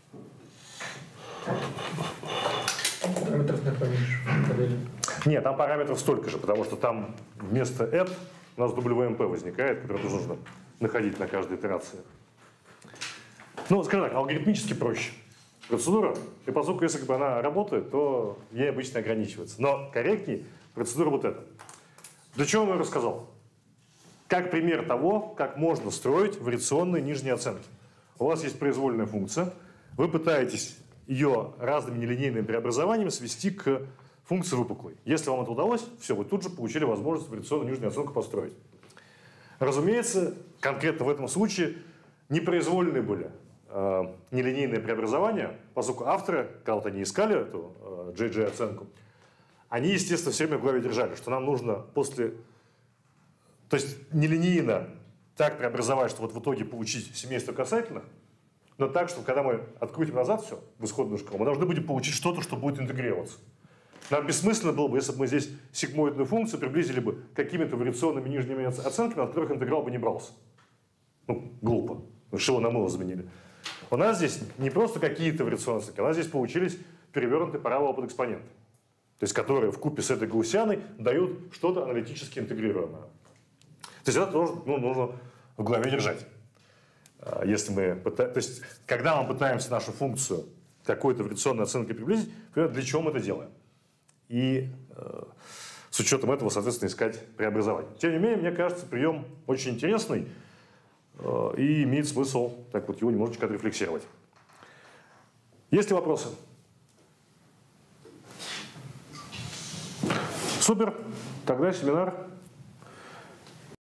Параметров, наверное, поменьше. Нет, там параметров столько же, потому что там вместо add у нас дабл ю эм пи возникает, который тоже нужно находить на каждой итерации. Ну, скажем так, алгоритмически проще процедура, и поскольку если как бы, она работает, то ей обычно ограничивается. Но корректнее процедура вот эта. Для чего я рассказал? Как пример того, как можно строить вариационные нижние оценки. У вас есть произвольная функция, вы пытаетесь ее разными нелинейными преобразованиями свести к функции выпуклой. Если вам это удалось, все, вы тут же получили возможность вариационную нижнюю оценку построить. Разумеется, конкретно в этом случае непроизвольные были э, нелинейные преобразования, поскольку авторы, когда-то они искали эту э, джей джей-оценку, они, естественно, все время в голове держали, что нам нужно после... То есть нелинейно так преобразовать, что вот в итоге получить семейство касательных, но так, что когда мы открутим назад все в исходную шкалу, мы должны будем получить что-то, что будет интегрироваться. Нам бессмысленно было бы, если бы мы здесь сигмоидную функцию приблизили бы какими-то вариационными нижними оценками, от которых интеграл бы не брался. Ну, глупо. Шило на мыло заменили. У нас здесь не просто какие-то вариационные оценки, у нас здесь получились перевернутые параболы под экспоненты, то есть которые вкупе с этой гаусяной дают что-то аналитически интегрируемое. То есть это тоже ну, нужно в голове держать. Если мы пытаемся, то есть, когда мы пытаемся нашу функцию какой-то вариационной оценкой приблизить, для чего мы это делаем? И э, с учетом этого, соответственно, искать преобразование. Тем не менее, мне кажется, прием очень интересный э, и имеет смысл так вот его немножечко отрефлексировать. Есть ли вопросы? Супер. Тогда семинар